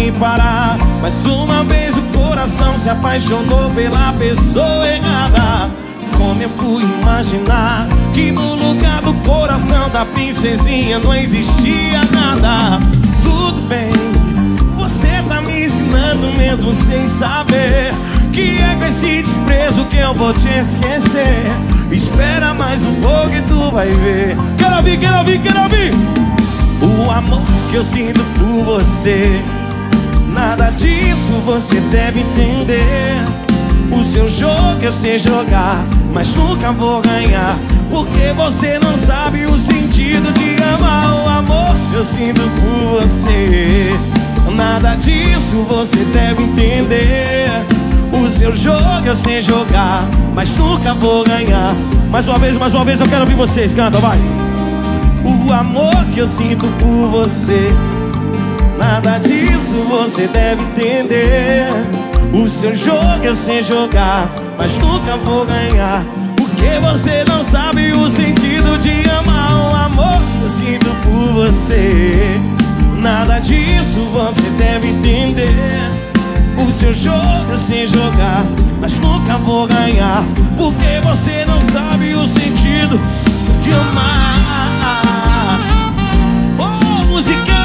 sem parar. Mais uma vez o coração se apaixonou pela pessoa errada. Como eu fui imaginar que no lugar do coração da princesinha não existia nada? Tudo bem, você tá me ensinando mesmo sem saber que é com esse desprezo que eu vou te esquecer. Espera mais um pouco e tu vai ver. Quero ouvir, quero ouvir, quero ouvir. O amor que eu sinto por você, nada disso você deve entender. O seu jogo eu sei jogar, mas nunca vou ganhar, porque você não sabe o sentido de amar. O amor que eu sinto por você, nada disso você deve entender. O seu jogo eu sei jogar, mas nunca vou ganhar. Mais uma vez eu quero ouvir vocês, canta, vai. O amor que eu sinto por você, nada disso você deve entender. O seu jogo eu sei jogar, mas nunca vou ganhar, porque você não sabe o sentido de amar. O amor que eu sinto por você, nada disso você deve entender. O seu jogo eu sei jogar, mas nunca vou ganhar, porque você não sabe o sentido de amar. Oh, música!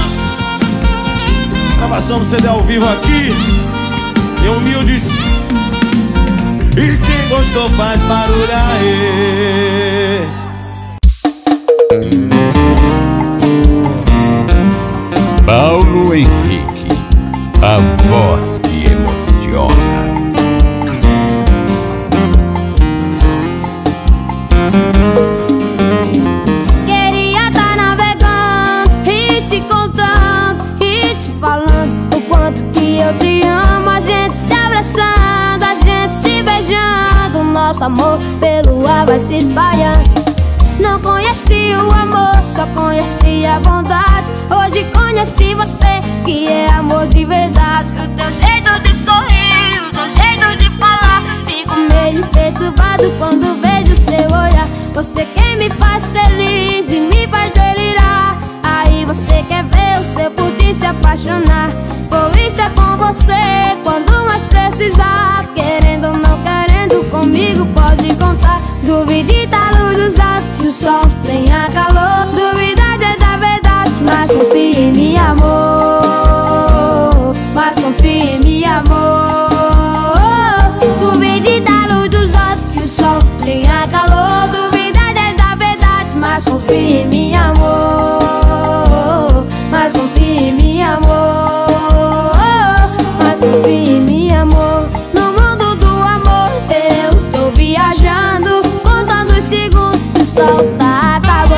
Gravação do CD ao vivo aqui, e humildes. E quem gostou faz barulho aí. Paulo Henrique, a voz que emociona. Queria tá navegando e te contando e te falando o quanto que eu te amo. A gente se abraçando, a gente se beijando, nosso amor pelo ar vai se espalhando. Não conheci o amor, só conheci a bondade. Hoje conheci você, que é amor de verdade. O teu jeito de sorrir, o teu jeito de falar, fico meio perturbado quando vejo seu olhar. Você quem me faz feliz e me faz delirar. Aí você quer ver o seu pudim se apaixonar. Vou estar com você quando mais precisar. Querendo ou não querendo, comigo pode contar. Duvide da luz dos olhos, se o sol tenha calor. Duvidade é da verdade, mas confie em mim, amor. Mas confie em mim, amor. Duvide da luz dos olhos, que o sol tenha calor. Duvidade é da verdade, mas confie em mim, amor. Mas confie em mim, amor. Mas confie em mim, amor. No mundo do amor eu tô viajando, contando os segundos que o sol tá acabando.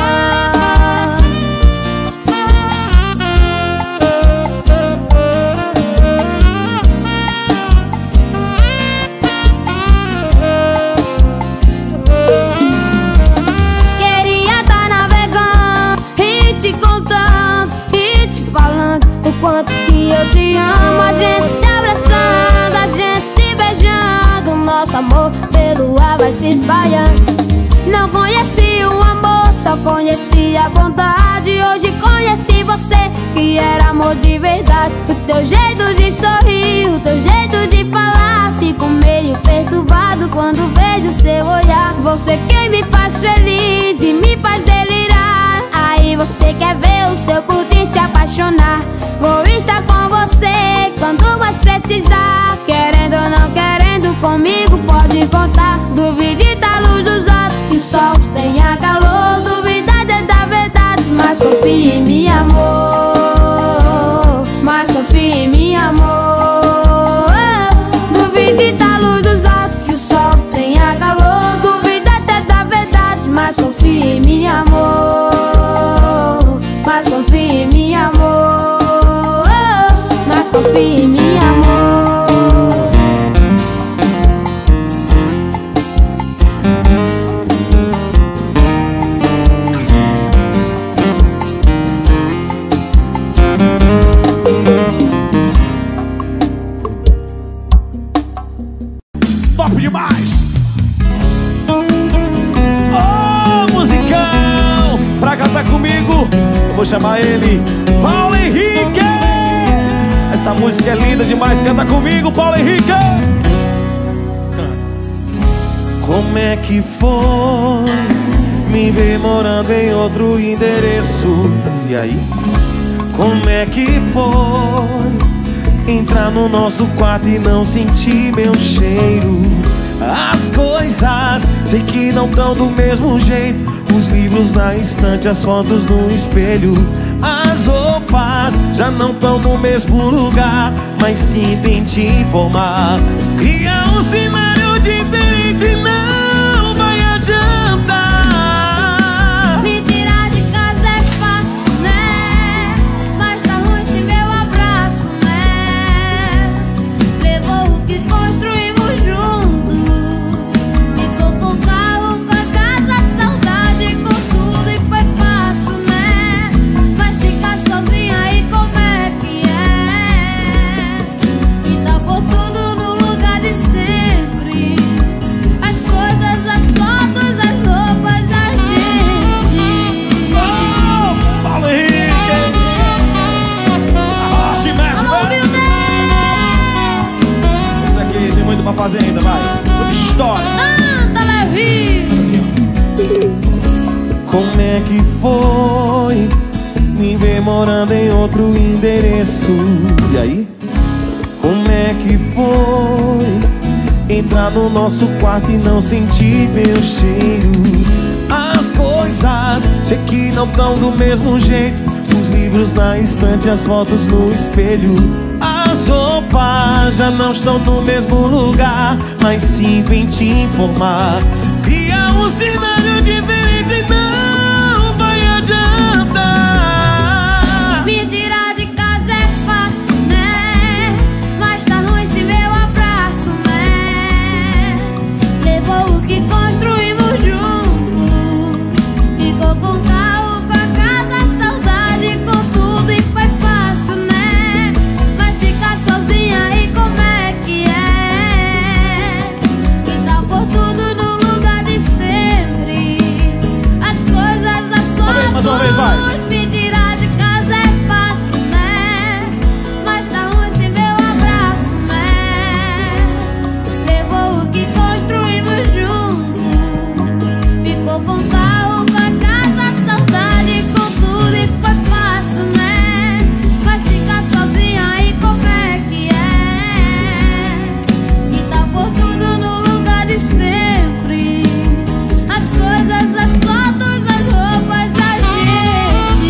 Queria tá navegando e te contando e te falando o quanto que eu te amo. A gente se abraçando, a gente se beijando, nosso amor pelo ar vai se espalhando. Não conheci o amor, só conheci a bondade. Hoje conheci você, que era amor de verdade. O teu jeito de sorrir, o teu jeito de falar, fico meio perturbado quando vejo seu olhar. Você quem me faz feliz e me faz delirar. Aí você quer ver o seu pudim se apaixonar. Vou estar com você quando mais precisar. Querendo ou não querendo, comigo pode contar. Duvide da luz dos olhos, que o sol tenha calor. Duvidade é da verdade, mas confie em mim, amor. Mas confie em mim, amor. Duvide da luz dos olhos, que o sol tenha calor. Duvidade é da verdade, mas confie em mim, amor. Mas confie em mim, amor. Mas confie em mim, amor. Top demais! Ô, musicão! Pra cantar comigo, eu vou chamar ele Paulo Henrique! Essa música é linda demais, canta comigo, Paulo Henrique. Como é que foi me ver morando em outro endereço? E aí? Como é que foi entrar no nosso quarto e não sentir meu cheiro? As coisas sei que não tão do mesmo jeito. Os livros na estante, as fotos no espelho. As roupas já não tão no mesmo lugar, mas sinto em te informar. Cria um cenário diferente, não vai adiantar. Me tirar de casa é fácil, né? Mas tá ruim esse meu abraço, né? Levou o que construímos junto. Ficou com o carro, com a casa, saudade, com tudo e foi fácil, né? Mas ficar sozinha aí como é que é? E tá por tudo no lugar de sempre. As coisas, as fotos, as roupas, a gente. Paulo Henrique, arrocha e mexe, Alô, vai. humilde! Esse aqui tem muito pra fazer ainda, vai. Muita história. Canta, Levi! Assim, ó. Como é que foi me ver morando em outro endereço? E aí? Como é que foi entrar no nosso quarto e não sentir meu cheiro? As coisas sei que não tão do mesmo jeito. Os livros na estante, as fotos no espelho. As roupas já não estão no mesmo lugar, mas sinto em te informar. Cria um cenário diferente, não vai adiantar. Me tirar de casa é fácil, né? Mas tá ruim esse meu abraço, né? Levou o que construímos junto. Ficou com o carro, com a casa, saudade, com tudo e foi fácil, né? Mas ficar sozinha aí como é que é? E tá por tudo no lugar de sempre. As coisas, as Mais uma vez, vai. fotos. Me tirar de casa é fácil, né? Mas tá ruim esse meu abraço, né? Levou o que construímos junto. Ficou com o carro, com a casa, saudade, com tudo e foi fácil, né? Mas ficar sozinha aí como é que é? E tá por tudo no lugar de sempre. As coisas, as fotos, as roupas, a gente.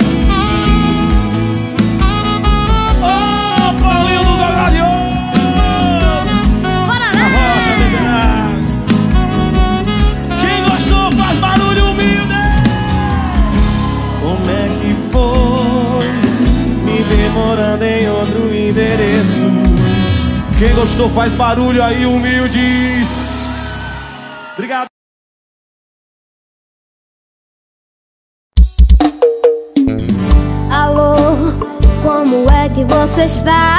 Ô, Paulinho do Gagalhão! Bora Arrocha, lá! miserável. Quem gostou faz barulho humilde. Como é que foi me ver morando em outro endereço? Quem gostou faz barulho aí, humildes. Obrigado. Alô, como é que você está?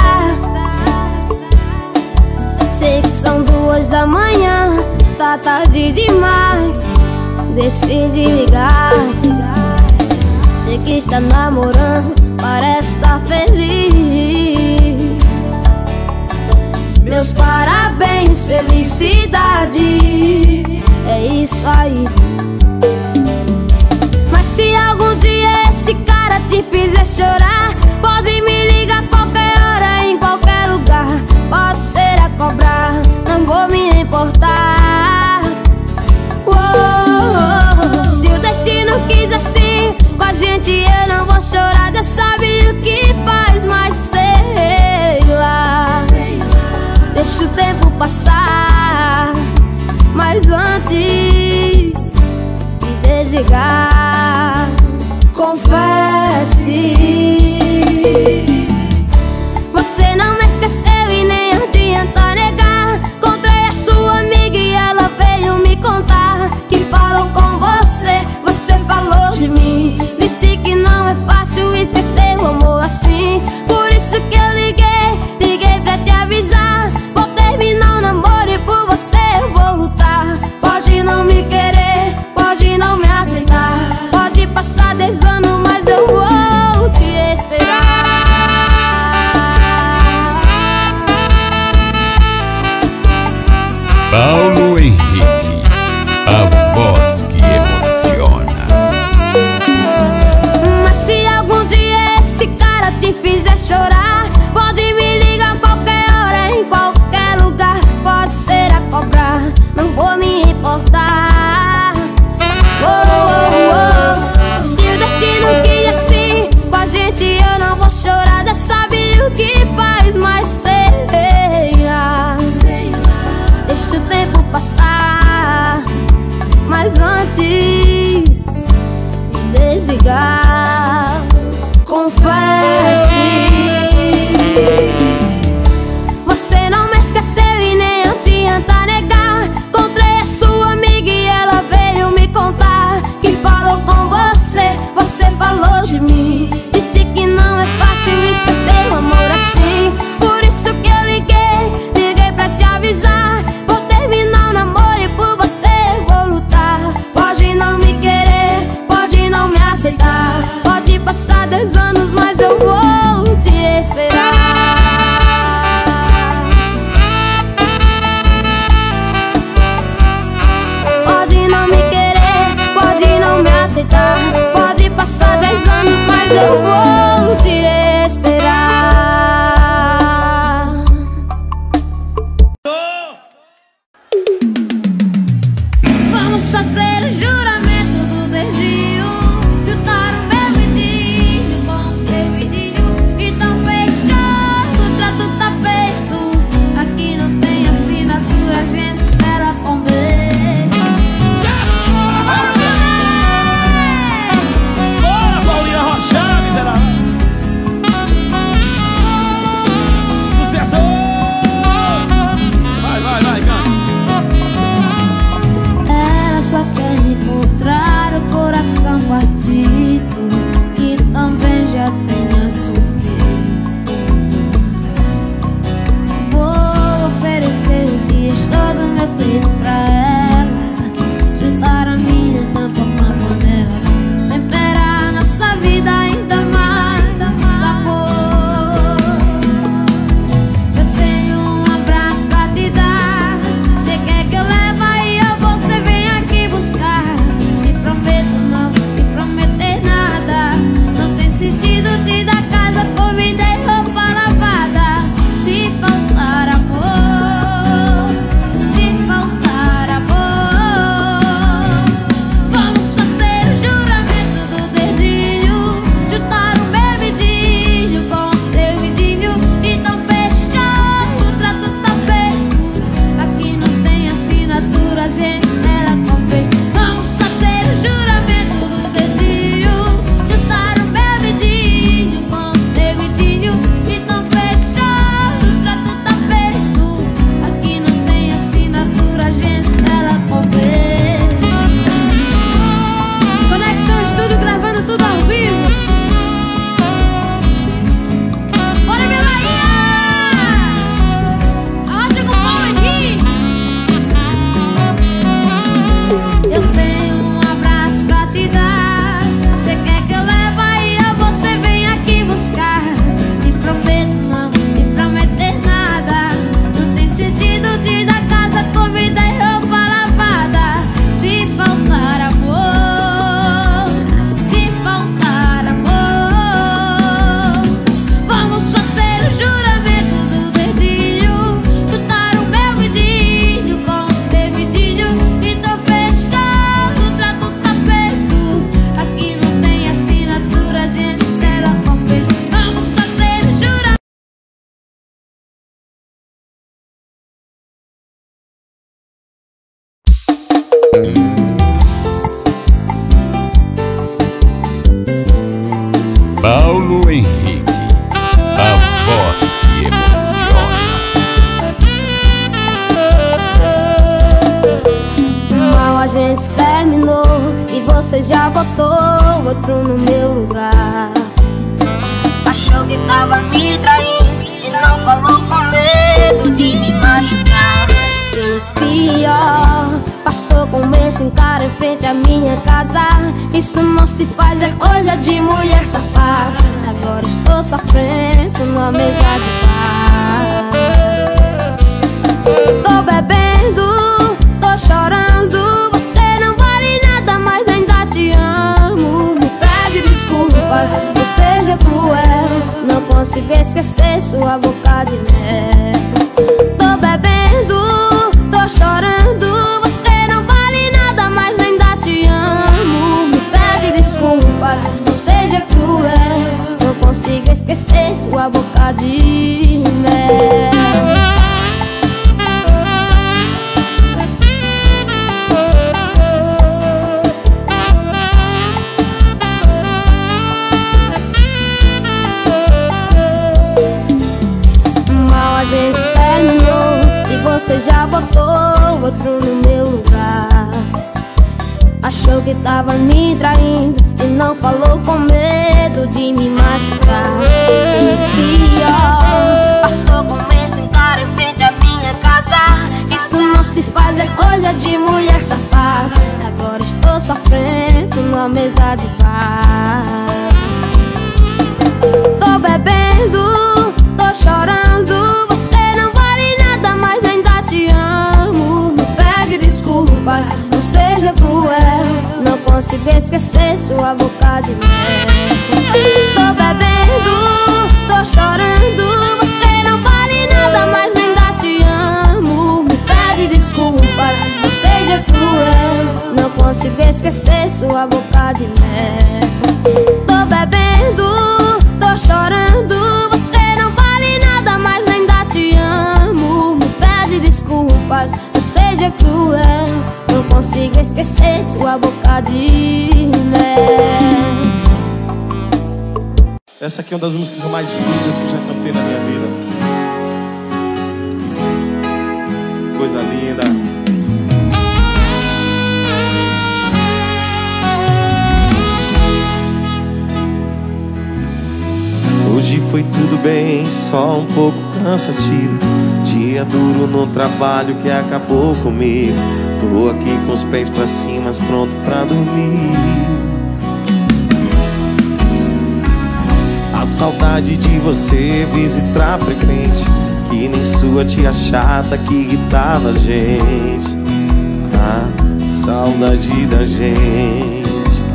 Sei que são 2 da manhã, tá tarde demais. Decide ligar. Sei que está namorando, parece estar feliz. Meus parabéns, felicidade. É isso aí. Mas se algum dia esse cara te fizer chorar, pode me ligar qualquer hora, em qualquer lugar. Pode ser a cobrar, não vou me importar. Se o destino quis assim com a gente, eu não vou chorar. Deus sabe o que faz, mas sei lá. Deixa o tempo passar, mas antes de desligar, confesse. Você não me esqueceu e nem adianta negar. Encontrei a sua amiga e ela veio me contar que falou com você, você falou de mim. Disse que não é fácil esquecer o amor assim. Por isso que eu liguei pra te avisar. Vou terminar o namoro e por você eu vou lutar. Pode não me querer, pode não me aceitar, pode passar Paulo Henrique, a voz que emociona. Mas se algum dia esse cara te fizer chorar, pode me ligar a qualquer hora, em qualquer lugar. Pode ser a cobrar, não vou me importar. Se o destino quis assim com a gente, eu não vou chorar. Já sabe o que faz, mas sei lá. Deixa o tempo passar, mas antes de desligar, confesse, você não me esqueceu e nem adianta negar. Encontrei a sua amiga e ela veio me contar que falou com você, você falou de mim. Disse que não é fácil esquecer o amor assim. Por isso que eu liguei pra te avisar. Vou terminar o namoro e por você vou lutar. Pode não me querer, pode não me aceitar, pode passar 10 anos, mas eu vou te esperar. Pode não me querer, pode não me aceitar, pode passar 10 anos, mas eu vou te esperar. Vamos fazer o juramento do dedinho, juntar o meu vidinho com o seu vidinho. Então fechou, o trato tá feito. Aqui não tem assinatura, a gente espera com beijo. Vamos ver! Bora, Paulinha Rocha, miserável. Sucesso! Vai, canta. Ela só quer encontrar o coração partido, que também já tenha sofrido. Vou oferecer o que estou do meu peito pra ela, juntar a minha tampa com a panela, temperar nossa vida ainda mais sabor. Eu tenho um abraço pra te dar, cê quer que eu leve aí ou você vem aqui buscar? Te prometo não te prometer nada, não tem sentido te dar casa, comida e roupa lavada. Se faltar amor, se faltar amor, vamos fazer o juramento do dedinho, juntar o meu vidinho com o seu vidinho. Então fechou, o trato tá feito. Aqui não tem assinatura, a gente espera com beijo. Vamos fazer o juramento do dedinho, juntar o meu vidinho com o seu vidinho. Então fechou, o trato tá feito. Aqui não tem assinatura, a gente espera com beijo. Conexão Estúdio, gravando tudo ao vivo. Bora, minha Bahia! Arrocha com Paulo Henrique. Eu tenho um abraço pra te dar, cê quer que eu leve aí ou você vem aqui buscar? Te prometo não te prometer nada, não tem sentido te dar casa, comida e roupa lavada. Se faltar amor, se faltar amor, vamos fazer o juramento do dedinho, juntar o meu vidinho com o seu vidinho. Então fechou, o trato tá feito. Aqui não tem assinatura, a gente espera com beijo. Vamos fazer o juramento. Paulo Henrique, a voz que emociona. Mal a gente terminou e você já botou outro no meu lugar. Achou que tava me traindo e não falou com medo de me machucar. Fez pior, passou com mês sem cara em frente à minha casa. Isso não se faz, é coisa de mulher safada. Agora estou sofrendo numa mesa de bar. Tô bebendo não seja cruel. Não consigo esquecer sua boca de mel. Tô bebendo, tô chorando, você não vale nada, mas ainda te amo. Me pede desculpas, não seja cruel. Não consigo esquecer sua boca de mel. Mal a gente terminou e você já botou outro no meu lugar. Achou que tava me traindo e não falou com medo de me machucar. Fez pior, passou com mês sem cara em frente à minha casa. Isso não se faz, é coisa de mulher safada. Agora estou sofrendo numa mesa de bar. Tô bebendo, tô chorando, você não vale nada, mas ainda te amo. Me pede desculpas, não seja cruel. Não consigo esquecer sua boca de mel. Tô bebendo, tô chorando, você não vale nada, mas ainda te amo. Me pede desculpas, não seja cruel. Não consigo esquecer sua boca de mel. Tô bebendo, tô chorando, você não vale nada, mas ainda te amo. Me pede desculpas, não seja cruel. Não consigo esquecer sua boca de mel. Essa aqui é uma das músicas mais lindas que eu já cantei na minha vida. Coisa linda. Hoje foi tudo bem, só um pouco cansativo. Dia duro no trabalho que acabou comigo. Tô aqui com os pés pra cima, pronto pra dormir. A saudade de você visitar frequente, que nem sua tia chata que irritava a gente. A saudade da gente.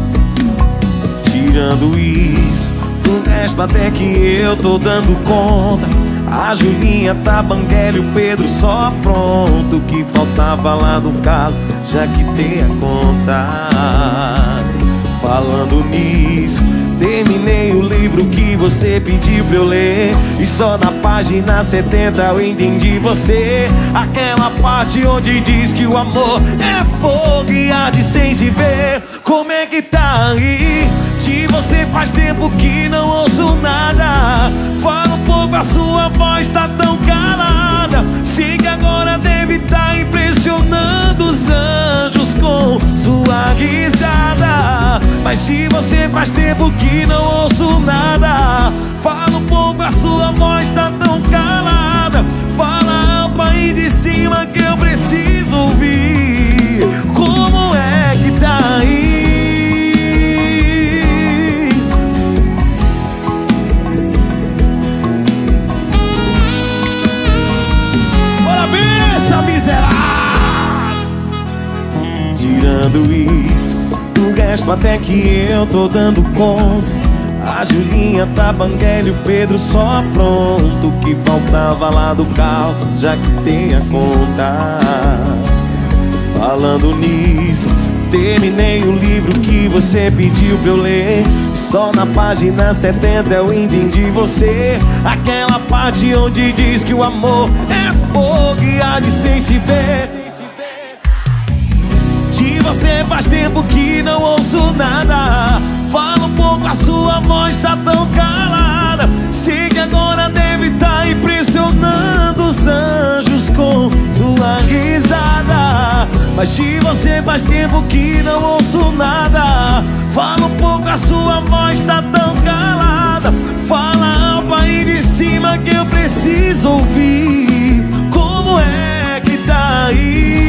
Tirando isso, do resto até que eu tô dando conta. A Julinha tá banguela e o Pedro só pronto. O que faltava lá no carro, já quitei a conta. Falando nisso, terminei o livro que você pediu pra eu ler. E só na página 70 eu entendi você. Aquela parte onde diz que o amor é fogo e arde sem se ver. Como é que tá aí? De você faz tempo que não ouço nada. Fala um pouco, a sua voz tá tão calada. Sei que agora deve tá impressionando os anjos com sua risada. Mas de você faz tempo que não ouço nada. Fala um pouco, a sua voz tá tão calada. Fala alto aí de cima que eu preciso ouvir. Como é que tá aí? Tirando isso, do resto até que eu tô dando conta. A Julinha tá banguela e o Pedro só pronto. O que faltava lá do carro, já quitei a conta. Falando nisso, terminei o livro que você pediu pra eu ler. Só na página 70 eu entendi você. Aquela parte onde diz que o amor é fogo e arde sem se ver. De você faz tempo que não ouço nada. Fala um pouco, a sua voz tá tão calada. Sei que agora deve tá impressionando os anjos com sua risada. Mas de você faz tempo que não ouço nada. Fala um pouco, a sua voz tá tão calada. Fala alto aí de cima que eu preciso ouvir. Como é que tá aí?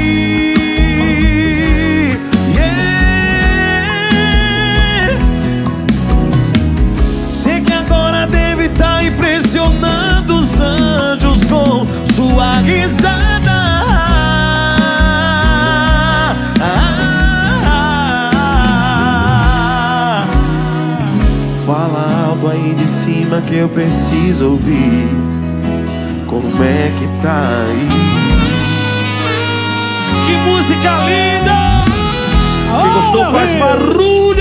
Tá impressionando os anjos com sua risada. Fala alto aí de cima que eu preciso ouvir. Como é que tá aí? Que música linda! Quem gostou faz barulho!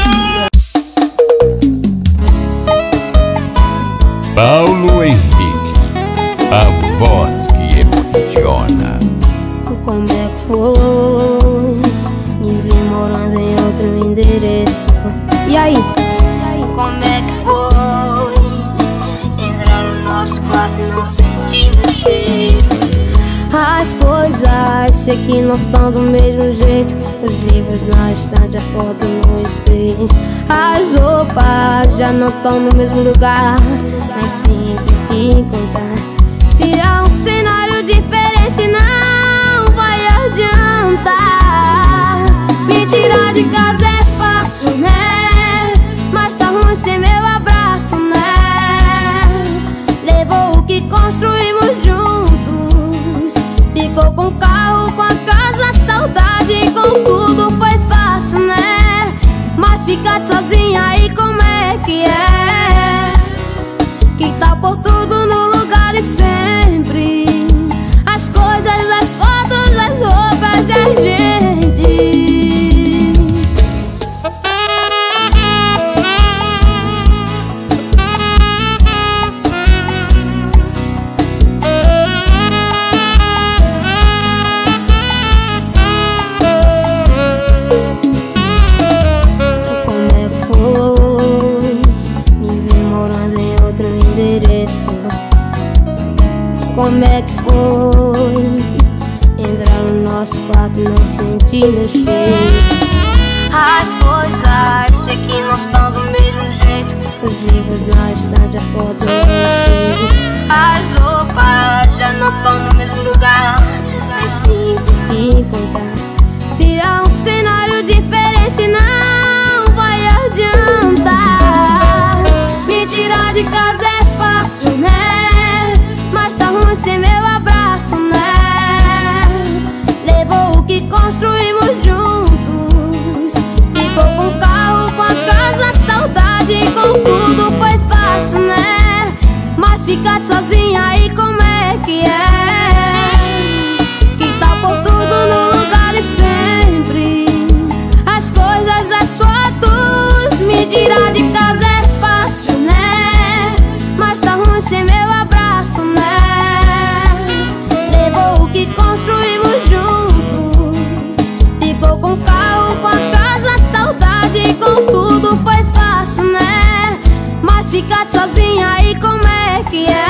Paulo Henrique, a voz que emociona. Como é que foi? Me vi morando em outro endereço. E aí? Como é que foi? Entrar no nosso quarto e não sentir o cheiro. As coisas sei que não estão do mesmo jeito. Os livros na estante, a foto no espelho. As roupas já não estão no mesmo lugar. Mas sinto te contar. Virar um cenário diferente não vai adiantar. Me tirar de casa é fácil, né? Mas tá ruim sem meu abraço, né? Levou o que construímos juntos. Ficou com o carro, com a casa, saudade, com tudo foi fácil, né? Mas ficar sozinha aí como é que é? Que tá por tudo no lugar de sempre. As coisas, as fotos, as roupas e a gente. Como é que foi? Me ver morando em outro endereço. Como é que foi? Entrar no nosso quarto e não sentir meu cheiro. As coisas sei que não estão do mesmo jeito. Os livros na estante, a foto no espelho. As roupas já não estão no mesmo lugar. Mas sinto te contar. Virar um cenário diferente não vai adiantar. Me tirar de casa é fácil, né? Mas tá ruim sem meu abraço, né? Levou o que construímos juntos. Ficou com o carro, com a casa, saudade, com tudo foi fácil, né? Mas ficar sozinha aí como é que é? Que tá por tudo no lugar de sempre. As coisas, as fotos. Me tirar de casa é fácil, né? Mas tá ruim sem meu abraço, né? Levou o que construímos juntos. Ficou com o carro, com a casa, saudade, com tudo foi fácil, né? Mas ficar sozinha aí como é que é?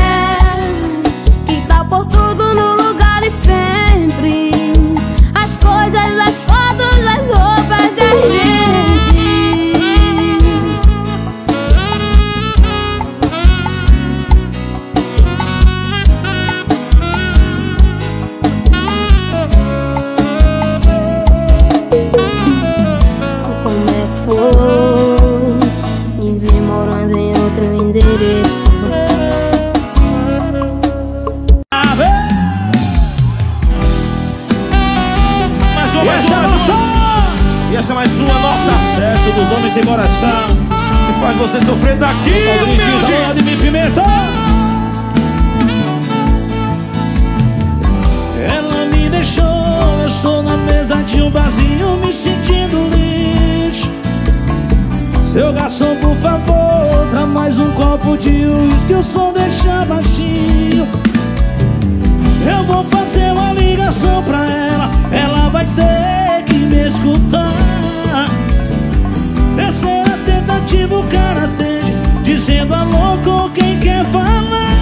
Que tá por tudo no lugar de sempre. As coisas, as fotos, as roupas e a gente. Como é que foi? Me ver morando em outro endereço. E essa é mais uma nossa festa dos homens sem coração, Que faz você sofrer daqui, Alô, de Pimenta. Ela me deixou, eu estou na mesa de um barzinho me sentindo lixo. Seu garçom, por favor, dá mais um copo de uísque, o som deixa baixinho. Eu vou fazer uma ligação pra ela, ela vai ter que me escutar. Terceira tentativa, o cara atende, dizendo alô com quem quer falar.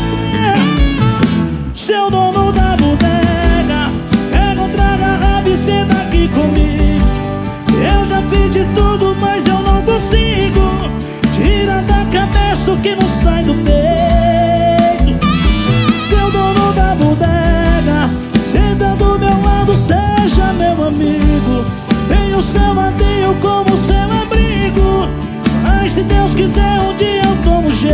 Seu dono da bodega, pega outra garrafa e senta aqui comigo. Eu já fiz de tudo, mas eu não consigo. Tira da cabeça o que não sai do peito. Seu dono da bodega, senta do meu lado, seja meu amigo. Tenho seu vadinho como seu abrigo. Mas se Deus quiser, um dia eu tomo jeito.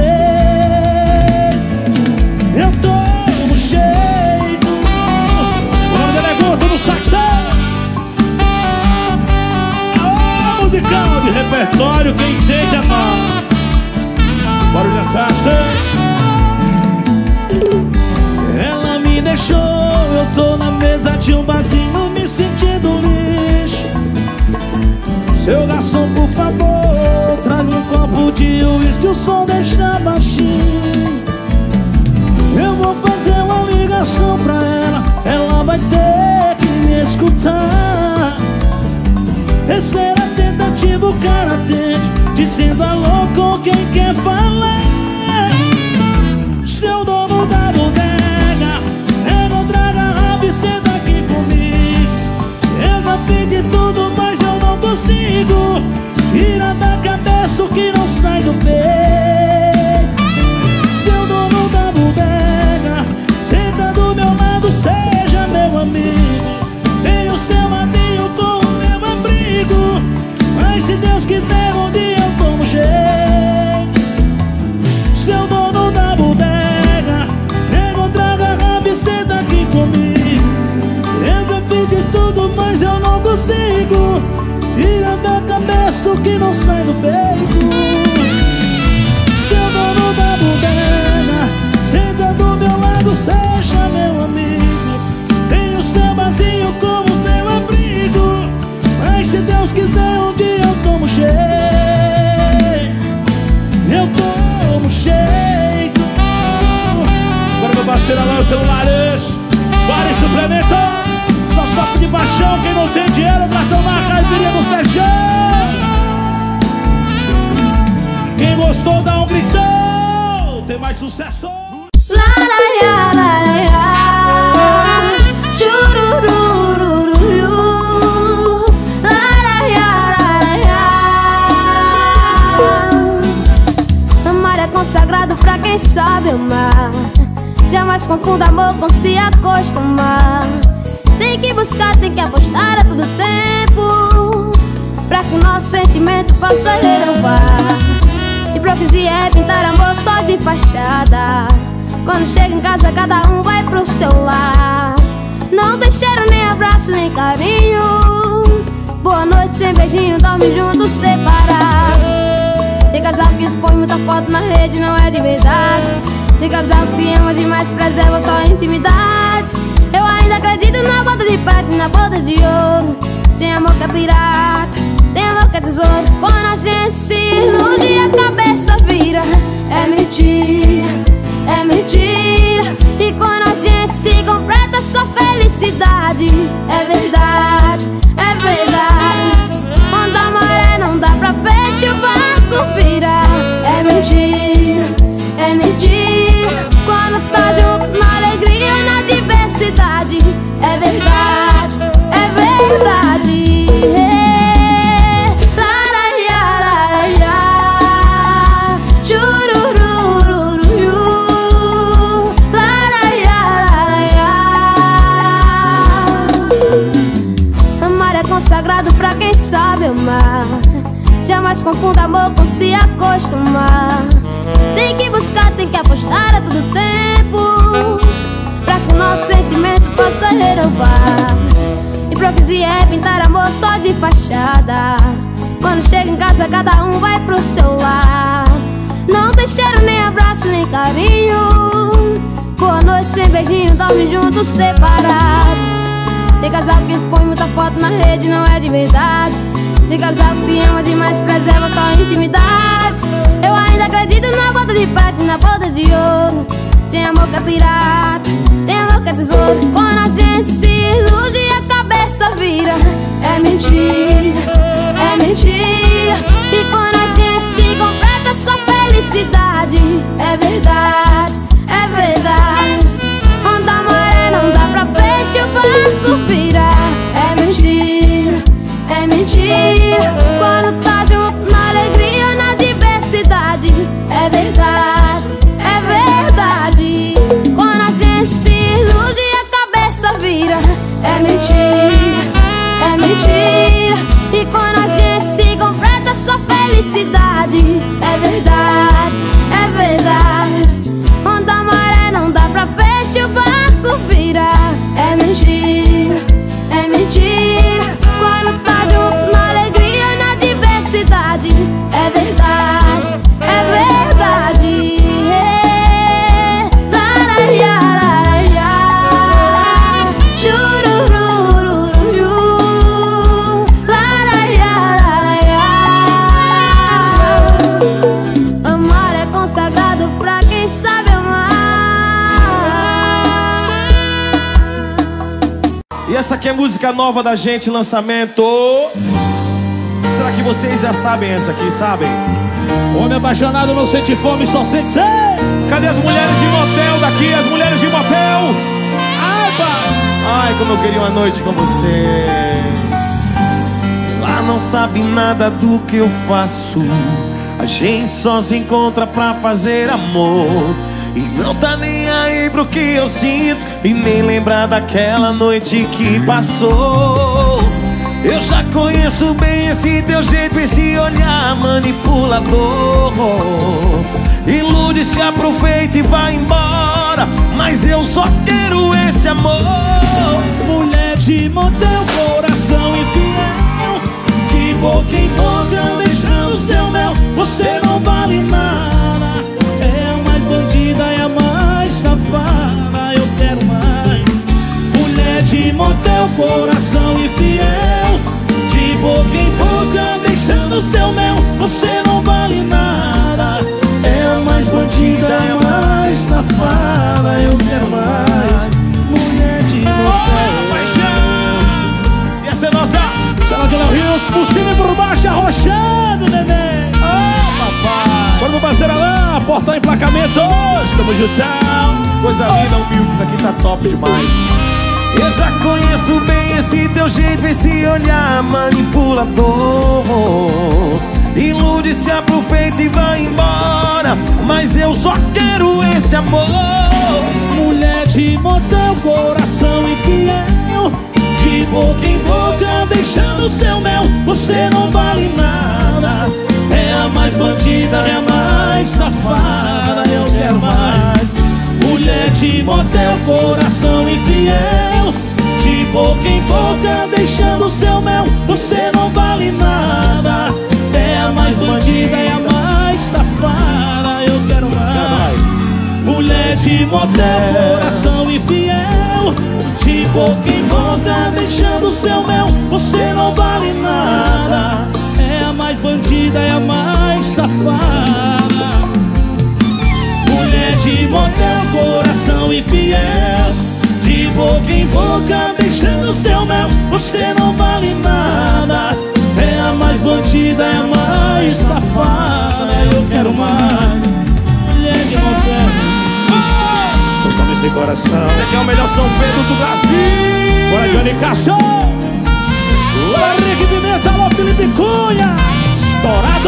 Eu tomo jeito. O nome dele é Guto do saxão. Musical de repertório, quem entende é nós. o som deixa baixinho. Eu vou fazer uma ligação pra ela, ela vai ter que me escutar. Terceira tentativa, o cara atende, dizendo alô com quem quer falar. Seu dono da bodega, encontra a garrafa e senta aqui comigo. Eu já fiz de tudo, mas eu não consigo. Tira da cabeça o que não sai do peito. Seu dono da bodega, senta do meu lado, seja meu amigo. Tenho o seu ladinho com o meu abrigo, mas se Deus quiser um dia eu tomo jeito. Seu dono da bodega, encontra a garrafa e senta aqui comigo. Eu já fiz de tudo, mas eu não consigo. Tira da cabeça o que não sai do peito. Seu dono da bodega, senta do meu lado, seja meu amigo. Tem o seu vazio como o meu abrigo, mas se Deus quiser um dia eu tomo jeito. Eu tomo jeito. Agora meu parceiro Alain, o celulares Vale suplemento. Só sopro de paixão quem não tem dinheiro pra tomar a caipirinha do Serjão. Quem gostou dá um gritão. Tem mais sucesso. Laraiá, laraiá, churururururu. Laraiá, laraiá. Amar é consagrado pra quem sabe amar. Jamais confunda amor com se acostumar. Tem que buscar, tem que apostar a todo tempo, pra que o nosso sentimento possa renovar. Hipocrisia é pintar amor só de fachada. Quando chega em casa cada um vai pro seu lado. Não tem cheiro, nem abraço, nem carinho. Boa noite sem beijinho, dorme junto, separado. Tem casal que expõe muita foto na rede, não é de verdade. Tem casal que se ama demais, preserva só a intimidade. Eu ainda acredito na boda de prata e na boda de ouro. Tem amor que é pirata, tem amor que é tesouro. Quando a gente se ilude e a cabeça vira, é mentira, é mentira. E quando a gente se completa só felicidade, é verdade, é verdade. Quando a maré não dá pra peixe o barco vira, é mentira, é mentira. Quando tá junto na alegria e na diversidade, é verdade, é verdade. Laraiá, laraiá, churururururu. Laraiá, laraiá. Amar é consagrado pra quem sabe amar. Jamais confunda amor com se acostumar. Tem que buscar, tem que apostar a todo tempo, pra que o nosso sentimento possa renovar. Hipocrisia é pintar amor só de fachada. Quando chega em casa cada um vai pro seu lado. Não tem cheiro, nem abraço, nem carinho. Boa noite sem beijinho, dorme junto, separado. Tem casal que expõe muita foto na rede, não é de verdade. Tem casal que se ama demais, preserva só a intimidade. Eu ainda acredito na boda de prata e na boda de ouro. Tem amor que é pirata, tem amor que é tesouro. Quando a gente se ilude e a cabeça vira, é mentira, é mentira. E quando a gente se completa só felicidade, é verdade, é verdade. Quando a maré não dá pra peixe o barco vira, é mentira, é mentira. Quando tá junto na alegria ou na diversidade, é verdade, é verdade. Quando a gente se ilude e a cabeça vira, é mentira, é mentira. E quando a gente se completa só felicidade, é verdade, é verdade. Quando a maré não dá pra peixe o barco vira, é mentira, é mentira. Quando tá junto na alegria e na diversidade, é verdade, é verdade. que é música nova da gente, lançamento. Será que vocês já sabem essa aqui, sabem? Homem apaixonado não sente fome, só sente sede. Cadê as mulheres de motel daqui? As mulheres de motel. Ai, pai. Ai, como eu queria uma noite com você. Lá não sabe nada do que eu faço. A gente só se encontra pra fazer amor. E não tá nem aí pro que eu sinto. E nem lembrar daquela noite que passou. Eu já conheço bem esse teu jeito, esse olhar manipulador. Ilude, se aproveita e vai embora. Mas eu só quero esse amor. Mulher de motel, coração infiel, de boca em boca, deixando seu mel. Você não vale nada, é a mais bandida, é a mais safada. Eu quero mais. Mulher de motel, coração infiel, de boca em boca, deixando seu mel. Você não vale nada, é a mais bandida, é a mais safada. Eu quero mais. Mulher de motel. E essa é nossa. Sala de Léo Rios, por cima e por baixo, arrochando, bebê. Papai. Bora pro parceiro Alain, portão emplacamentos. Tamo juntão. Coisa linda, humilde, isso aqui tá top demais. Eu já conheço bem esse teu jeito, esse olhar manipulador. Ilude, se aproveita e vai embora. Mas eu só quero esse amor. Mulher de motel, coração infiel, de boca em boca, deixando seu mel. Você não vale nada, é a mais bandida, é a mais safada. Eu quero mais. Mulher de motel, coração infiel, de boca em boca, deixando seu mel. Você não vale nada, é a mais bandida, é a mais safada. Eu quero mais. Mulher de motel, coração infiel, de boca em boca, deixando seu mel. Você não vale nada, é a mais bandida, é a mais safada. Mulher de motel, coração infiel, de boca em boca, deixando seu mel. Você não vale nada, é a mais bandida, é a mais safada. Eu quero mais. Mulher de motel, oh! Sem coração. Esse aqui é o melhor São Pedro do Brasil. Bora, Johnny Cachorro. Bora, Henrique Pimenta, alô, Felipe Cunha. Estourado.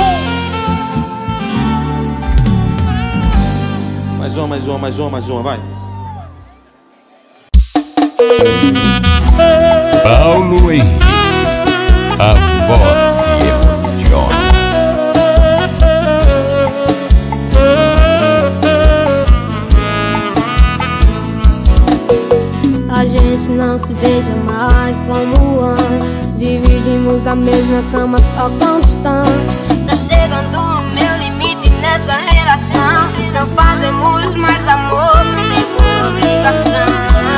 Mais uma, vai. Paulo Henrique, a voz que emociona. A gente não se veja mais como antes. Dividimos a mesma cama só quando distante. Tá chegando o meu limite nessa relação. Não fazemos mais amor, nem por obrigação.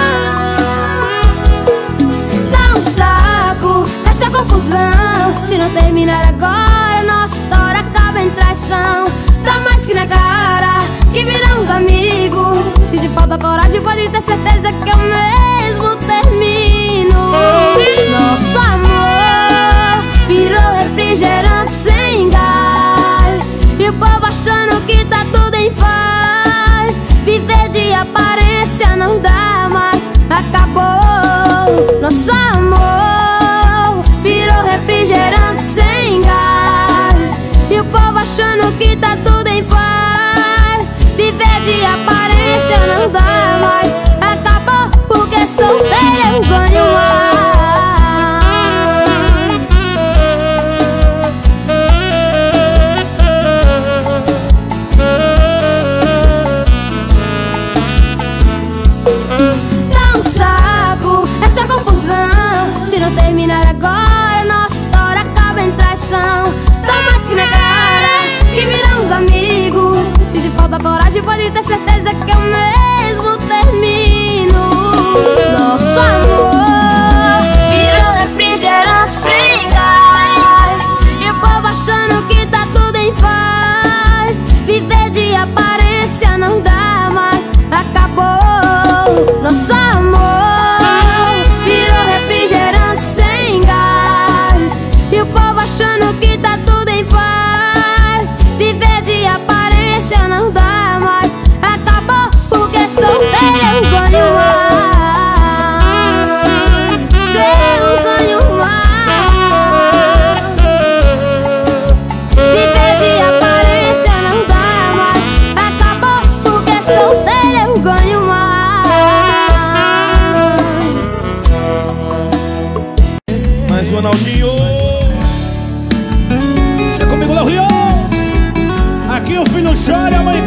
Dá um saco essa confusão. Se não terminar agora, nossa história acaba em traição. Tá mais que na cara que viramos amigos. Se te falta coragem, pode ter certeza que eu mesmo termino. Nosso amor virou refrigerante sem gás, e o povo achando que tá tudo em paz. Viver de aparência não dá mais, acabou. Nosso amor virou refrigerante sem gás, e o povo achando que tá tudo em paz. Viver de aparência não dá mais, acabou, porque solteira eu ganho mais. Dá um saco essa confusão. Se não terminar agora, nossa história acaba em traição. Tá mais que na cara que viramos amigos. Se te falta coragem, pode ter certeza que eu mesmo termino. Nosso amor virou refrigerante sem gás, e o povo achando que tá tudo em paz. Viver de aparência não dá mais, acabou. Nosso amor virou refrigerante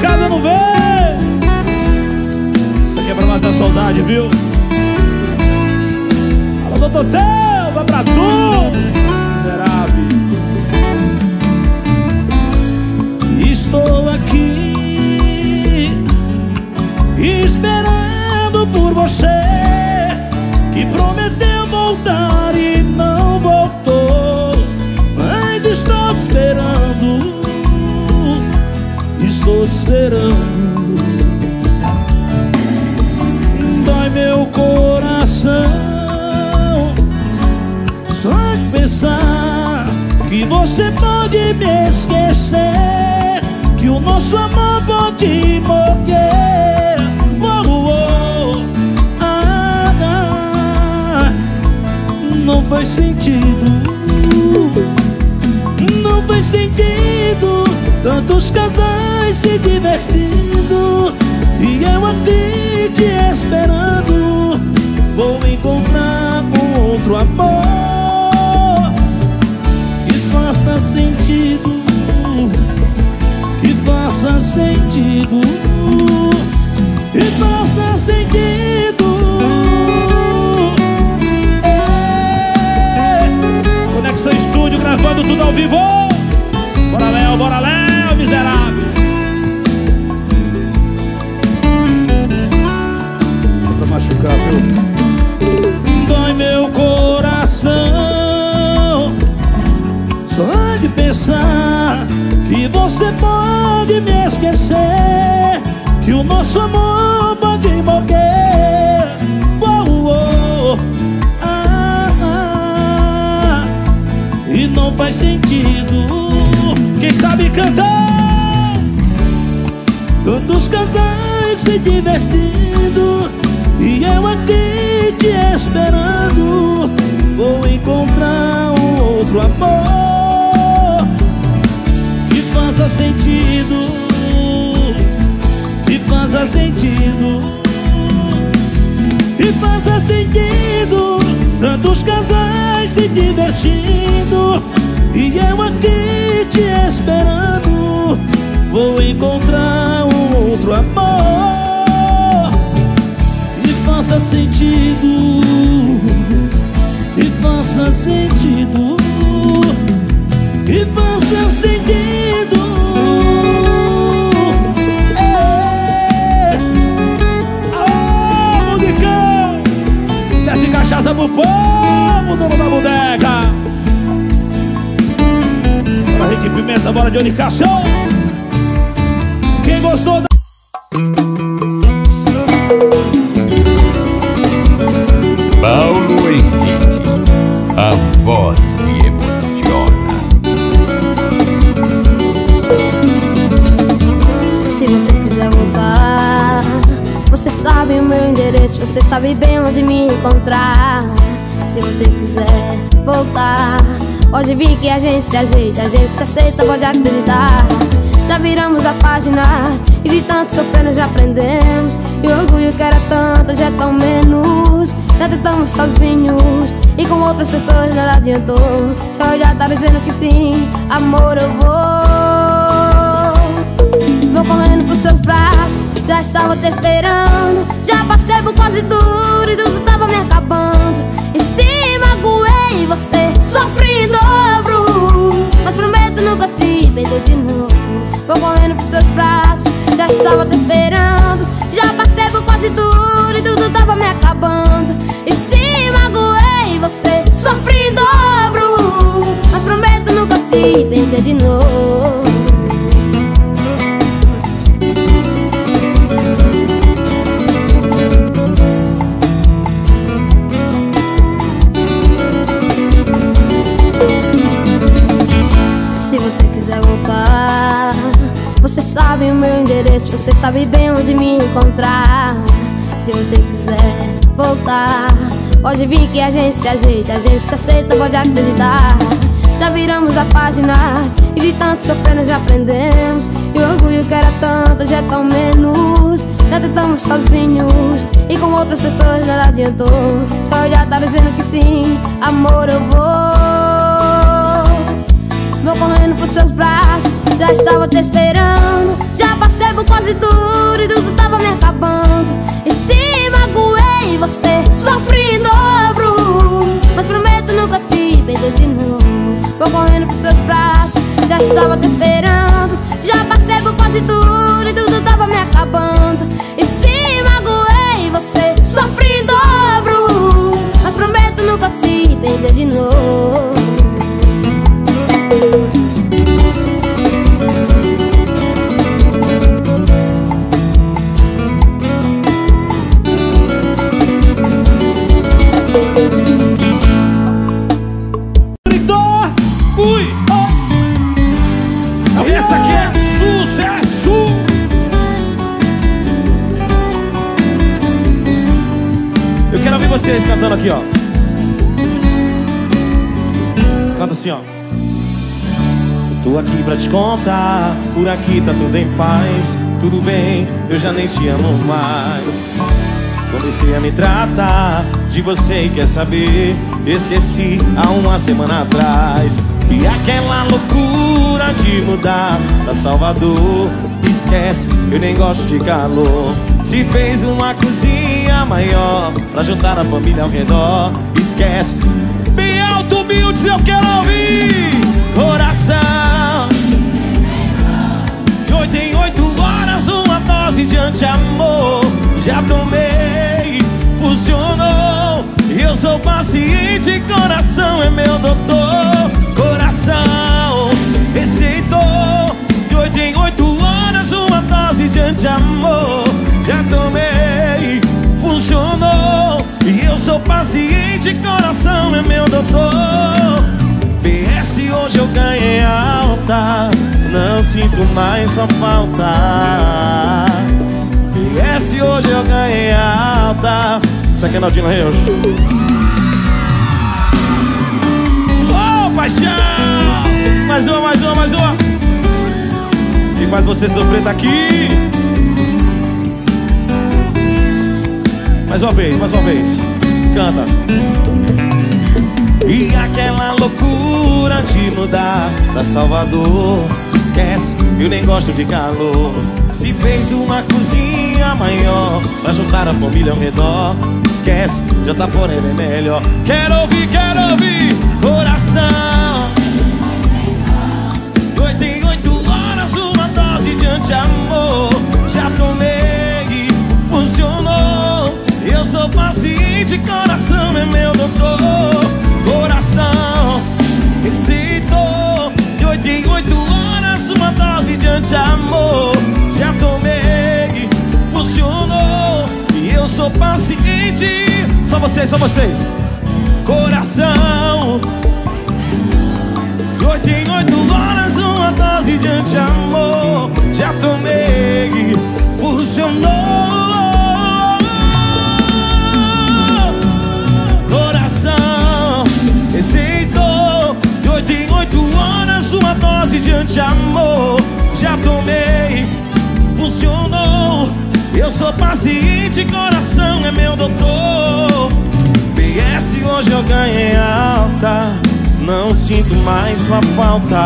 casa não vê. Isso aqui é pra matar a saudade, viu? Alô, doutor Teu, vai pra tu, miserável. Estou aqui esperando por você, que prometeu voltar e não voltou. Ainda estou te esperando, estou te esperando. Dói meu coração só de pensar que você pode me esquecer, que o nosso amor pode morrer. Não faz sentido, não faz sentido. Tantos casais se divertindo e eu aqui te esperando. Vou encontrar um outro amor que faça sentido, que faça sentido, que faça sentido. Conexão Estúdio, gravando tudo ao vivo. Bora Léo, miserável. Só pra machucar, viu? Dói meu coração só de pensar que você pode me esquecer, que o nosso amor pode morrer. E não faz sentido. Quem sabe cantar? Tantos casais se divertindo e eu aqui te esperando. Vou encontrar um outro amor que faça sentido, que faça sentido, que faça sentido. Tantos casais se divertindo e eu aqui te esperando. Vou encontrar um outro amor que faça sentido, que faça sentido, que faça sentido. Alô, musicão, desce cachaça pro povo, dono da boneca. Bora Rick Pimenta, bora Johnny Cação. Quem gostou da... Paulo Henrique, a voz que emociona. Se você quiser voltar, você sabe o meu endereço, você sabe bem onde me encontrar. Se você quiser voltar, pode vir que a gente se ajeita, a gente se aceita, pode acreditar. Já viramos a página e de tanto sofrer nós já aprendemos. E o orgulho que era tanto já é tão menos. Já tentamos sozinhos e com outras pessoas nada adiantou. Só já tá dizendo que sim, amor, eu vou correndo pros seus braços, já estava te esperando. Já passei por quase tudo e tudo tava me acabando. E se magoei você, sofri em dobro, mas prometo nunca te perder de novo. Vou correndo pros seus braços, já estava te esperando. Já passei por quase tudo e tudo tava me acabando. E se magoei você, sofri em dobro, mas prometo nunca te perder de novo. Se você quiser voltar, você sabe o meu endereço, você sabe bem onde me encontrar. Se você quiser voltar, pode vir que a gente se ajeita, a gente se aceita, pode acreditar. Já viramos a página e de tanto sofrer nós já aprendemos. E o orgulho que era tanto já é tão menos. Já tentamos sozinhos e com outras pessoas nada adiantou. Só já tá dizendo que sim, amor, eu vou correndo pros seus braços. Já estava te esperando, já passei por quase tudo e tudo tava me acabando. E se magoei você, sofri em dobro, mas prometo nunca te perder de novo. Vou correndo pros seus braços, já estava te esperando, já passei por quase tudo e tudo tava me acabando. E se magoei você, sofri em dobro, mas prometo nunca te perder de novo. Essa aqui é sucesso! Eu quero ouvir vocês cantando aqui, ó. Canta assim, ó. Tô aqui pra te contar, por aqui tá tudo em paz. Tudo bem, eu já nem te amo mais. Comecei a me tratar de você e quer saber, esqueci há uma semana atrás. E aquela loucura de mudar pra Salvador, esquece, eu nem gosto de calor. Se fez uma cozinha maior pra juntar a família ao redor, esquece. Bem alto, humildes, eu quero ouvir. Coração de 8 em 8 horas, uma dose de anti-amor. Já tomei, funcionou. Eu sou paciente, coração é meu doutor. Coração receitou de 8 em 8 horas, uma dose de anti-amor. Já tomei, funcionou. E eu sou paciente, coração é meu doutor. PS, hoje eu ganhei alta, não sinto mais sua falta. PS, hoje eu ganhei alta. Isso aqui é Naldinho Reus. Oh, paixão! Mais uma, mais uma, mais uma. E faz você sofrer daqui. Mais uma vez, mais uma vez. Canta. E aquela loucura de mudar pra Salvador, esquece, eu nem gosto de calor. Se fez uma cozinha maior pra juntar a família ao redor, esquece, já tá fora, é melhor. Quero ouvir, coração. 8 em 8 horas, uma dose de anti-amor. Já tomei, funcionou. Eu sou paciente, coração é meu doutor. Coração receitou de 8 em 8 horas, uma dose de anti-amor. Já tomei, funcionou. E eu sou paciente. Só vocês, só vocês. Coração de 8 em 8 horas, uma dose de anti-amor. Já tomei, funcionou. Coração receitou de 8 em 8 horas, uma dose de anti-amor. Já tomei, funcionou. Eu sou paciente, coração é meu doutor. PS, hoje eu ganhei alta, não sinto mais sua falta.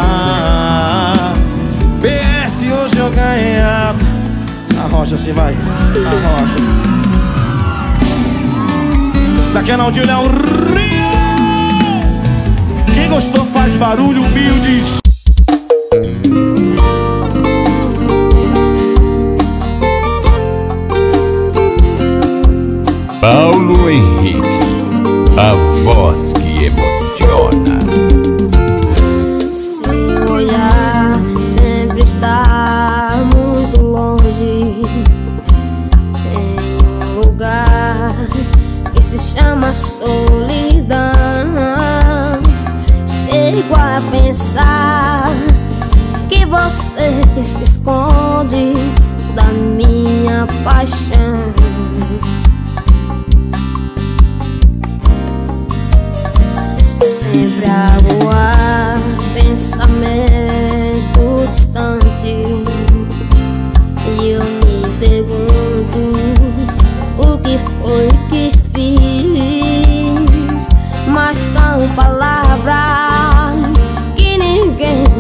PS, hoje eu ganhei alta. Arrocha assim, vai, arrocha. Isso aqui é Naldinho Léo Rio. Quem gostou faz barulho, humildes. Paulo Henrique, a voz que emociona. Seu olhar sempre está muito longe, em um lugar que se chama solidão. Chego a pensar que você se esconde da minha paixão. Sempre a voar, pensamento distante, e eu me pergunto o que foi que fiz. Mas são palavras que ninguém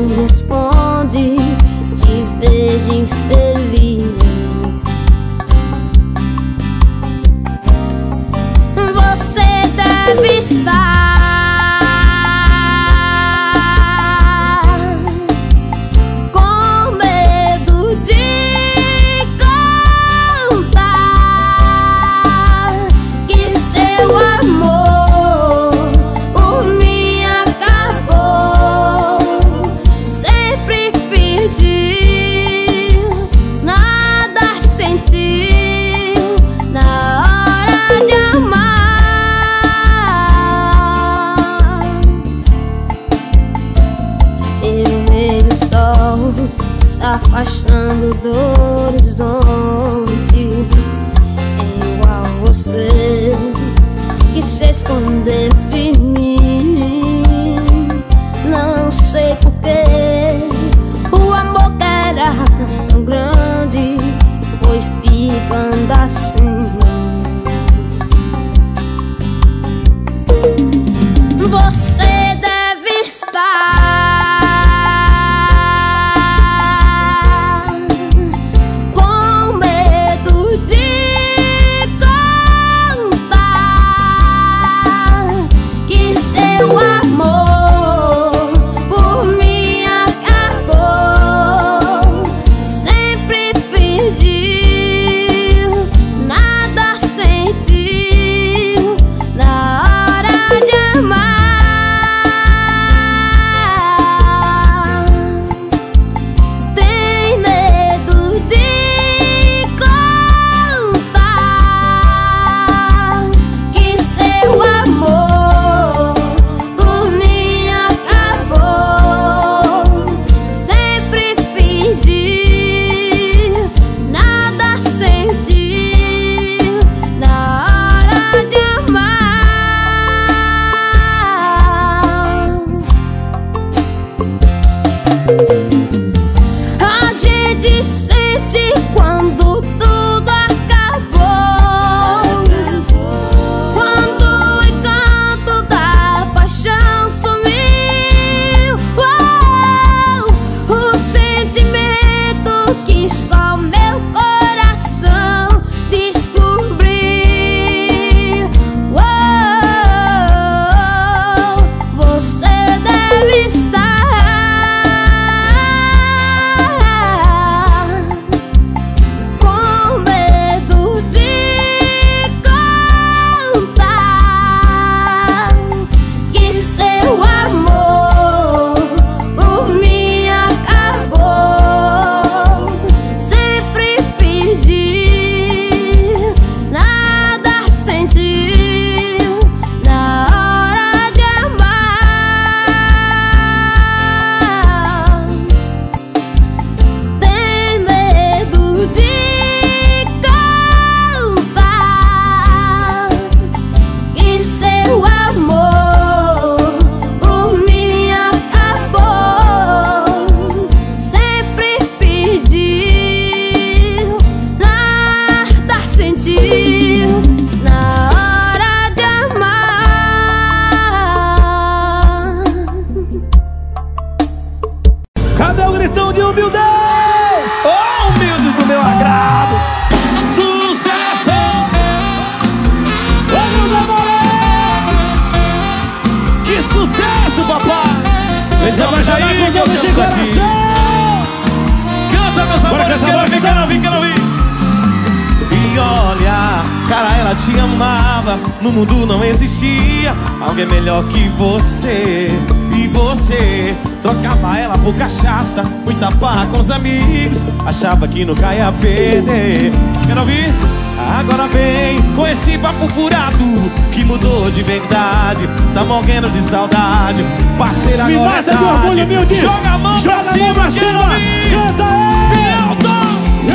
te amava, no mundo não existia alguém melhor que você. E você trocava ela por cachaça, muita farra com os amigos, achava que nunca ia perder. Quero ouvir? Agora vem com esse papo furado que mudou de verdade, tá morrendo de saudade. Parceira, me agora mata é do orgulho, tarde. meu Deus. Joga a mão pra cima, pra cima. Canta aí. E agora?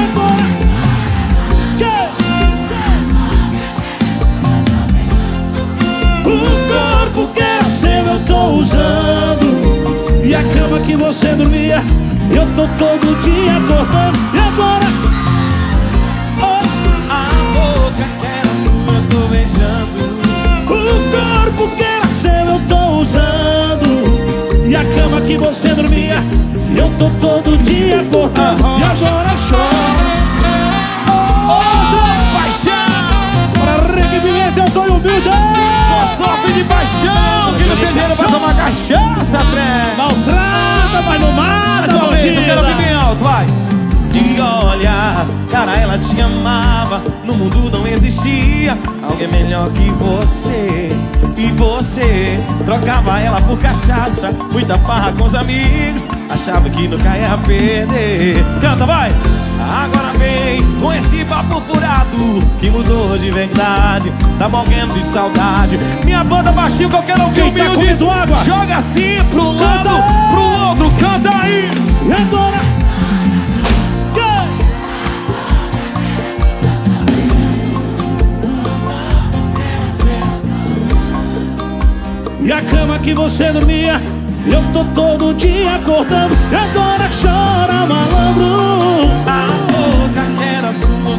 O corpo que era seu eu tô usando, e a cama que você dormia eu tô todo dia acordando. E agora? A boca que era sua eu tô beijando. O corpo que era seu eu tô usando, e a cama que você dormia eu tô todo dia acordando. E agora chora. Rick Pimenta, eu tô humilde. Só sofre de paixão, que não tem dinheiro pra tomar cachaça, trem. Maltrata, mas não mata, Mais uma vez, eu quero ouvir bandida. bem alto, vai. E olha, cara, ela te amava, no mundo não existia alguém melhor que você. E você trocava ela por cachaça, muita farra com os amigos, achava que nunca ia perder. Canta, vai! Agora vem com esse papo furado que mudou de verdade, tá morrendo de saudade. Minha banda baixinho que eu quero ouvir. Quem tá comendo água? Joga assim pro Canta lado, aí. pro outro, canta aí! E agora? E a cama que você dormia eu tô todo dia acordando. E agora chora, malandro. A boca que era sua,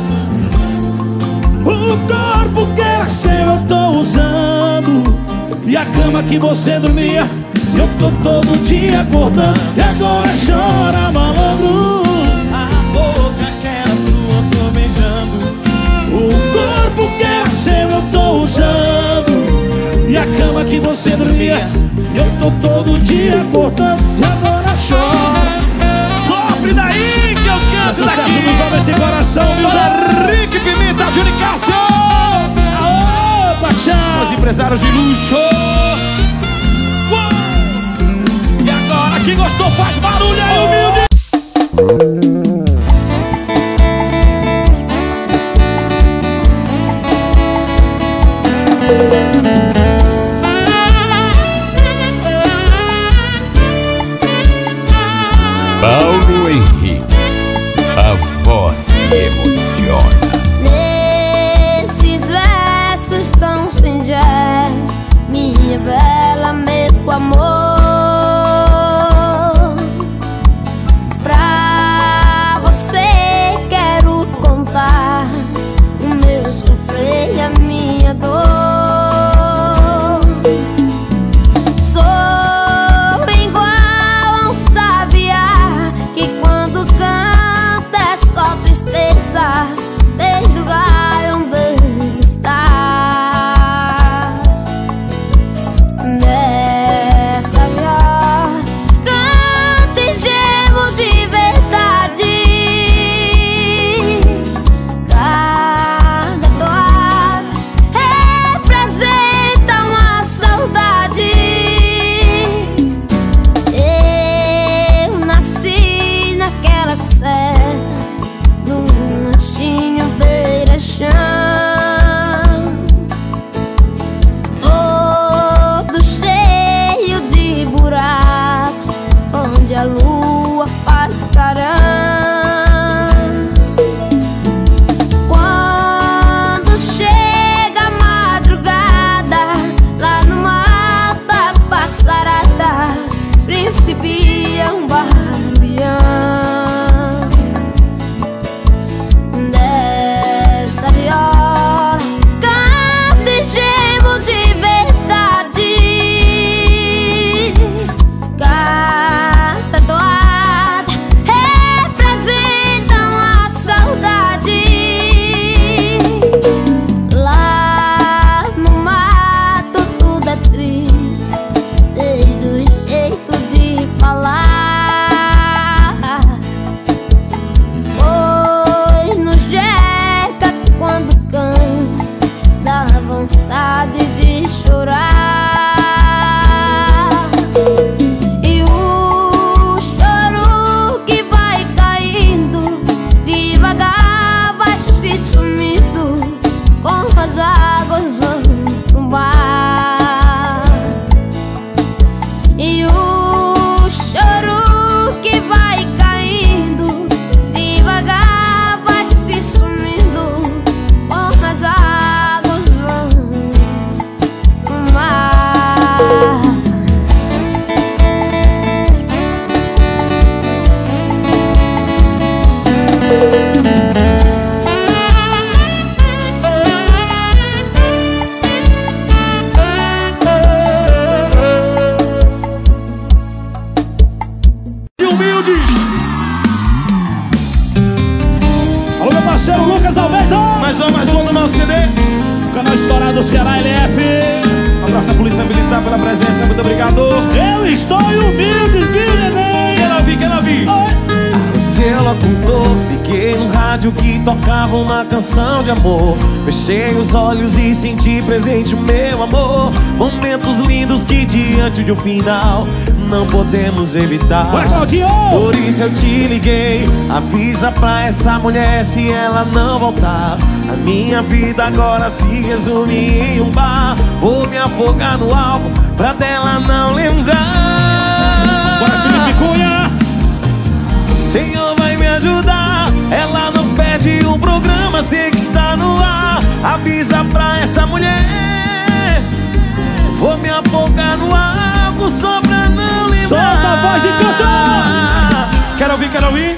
O corpo que era seu eu tô usando, e a cama que você dormia eu tô todo dia acordando. E agora chora, malandro. a boca que era sua eu tô beijando. O corpo que era seu eu tô usando, e a cama que você dormia eu tô todo dia acordando. E agora chora. Sofre daí que eu canto Sucesso daqui. dos homens sem coração, meu Para Rick Pimenta, Júnior Cássio. Aô, paixão. Os empresários de luxo. Uou! E agora quem gostou faz barulho aí, humilde. Paulo Henrique, a voz que emociona. Nesses versos tão singelos, minha bela, meu amor, pra você quero contar o meu sofrer e a minha dor. Sou igual a um sabiá que Alô, Lucas Alberto. Mais um do nosso CD. Canal Estourado do Ceará LF. Um abraço à Polícia Militar pela presença, muito obrigado. Eu estou humilde, neném. Quero ouvir. Seu locutor, liguei no rádio que tocava uma canção de amor. Fechei os olhos e senti presente o meu amor. Momentos lindos que diante de um final não podemos evitar. Bora, Claudinho! Por isso eu te liguei. Avisa pra essa mulher se ela não voltar. A minha vida agora se resume em um bar. Vou me afogar no álcool pra dela não lembrar. Bora, Felipe Cunha! Senhor vai me ajudar. Ela não perde um programa, sei que está no ar. Avisa pra essa mulher. Vou me afogar no álcool só pra não lembrar. Solta a voz e canta! Quero ouvir.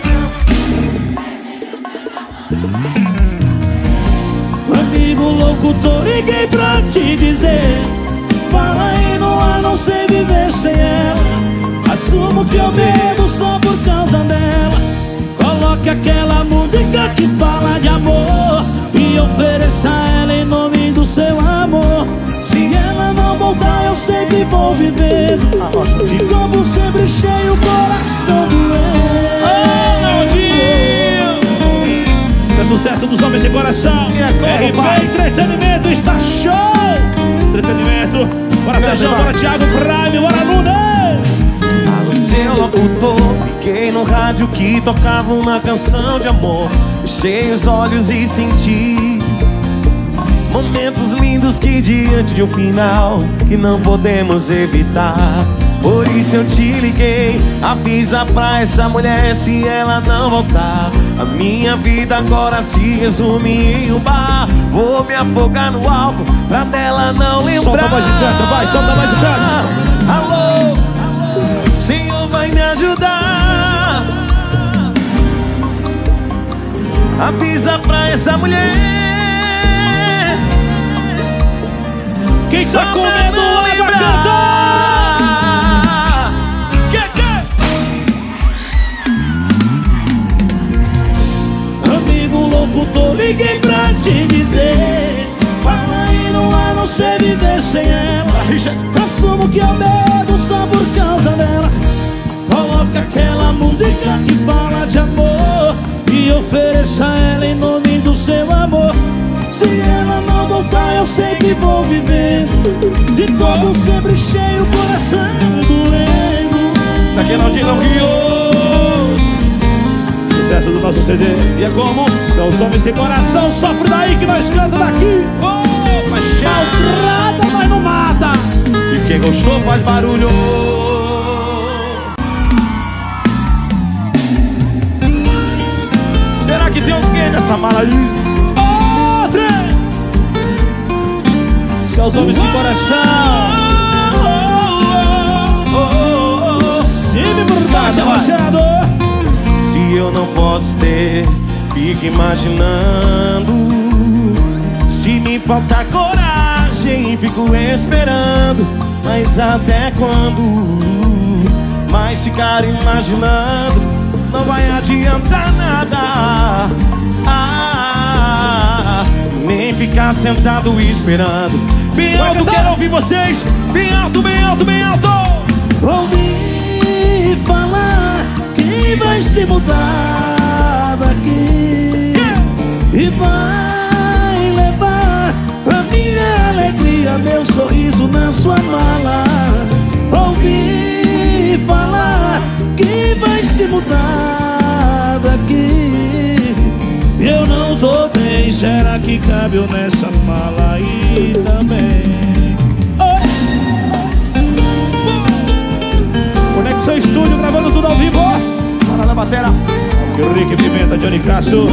Amigo locutor, liguei pra te dizer. Fala aí no ar, não sei viver sem ela. Assumo que eu bebo só por causa dela. Coloque aquela música que fala de amor e ofereça a ela em nome do seu amor. Se ela não voltar, eu sei que vou viver. De como sempre cheio, o coração doendo. Isso é sucesso dos homens de coração. RP Entretenimento está show. Entretenimento. Bora Sérgio, bora Thiago Prime, bora Luna. Seu locutor, fiquei no rádio que tocava uma canção de amor. Fechei os olhos e senti momentos lindos que diante de um final que não podemos evitar. Por isso eu te liguei. Avisa pra essa mulher se ela não voltar. A minha vida agora se resume em um bar. Vou me afogar no álcool pra dela não lembrar. Solta a voz e canta, vai, solta a voz e canta. Alô, Senhor vai me ajudar. Avisa pra essa mulher. Quem tá comendo água canta. Amigo locutor, liguei pra te dizer. Fala aí no ar, não sei viver sem ela. Assumo que eu bebo só por causa dela. Coloca aquela música que fala de amor e ofereça a ela em nome do seu amor. Se ela não voltar, eu sei que vou viver. De como sempre cheio, o coração doendo. Isso aqui não diga o Rio. Sucesso do nosso CD. E é como? São os homens sem coração, sofre daí que nós cantamos daqui. Maltrata, mas não mata. E quem gostou faz barulho. Será que tem alguém nessa mala aí? Outra. São os homens sem coração. Se me burgar, relaxado. Se eu não posso ter, fico imaginando. Se me faltar coragem, fico esperando. Mas até quando? Mas ficar imaginando não vai adiantar nada. Nem ficar sentado esperando. Bem alto, quero ouvir vocês. Bem alto, bem alto, bem alto. Ouvi falar que vai se mudar daqui e vai levar a minha alegria, meu sorriso na sua mala. Ouvi falar que vai se mudar daqui. Eu não tô bem, será que cabe eu nessa mala aí também? Conexão Estúdio, gravando tudo ao vivo. Bora na batera. Rick Pimenta, Johnny Cássio.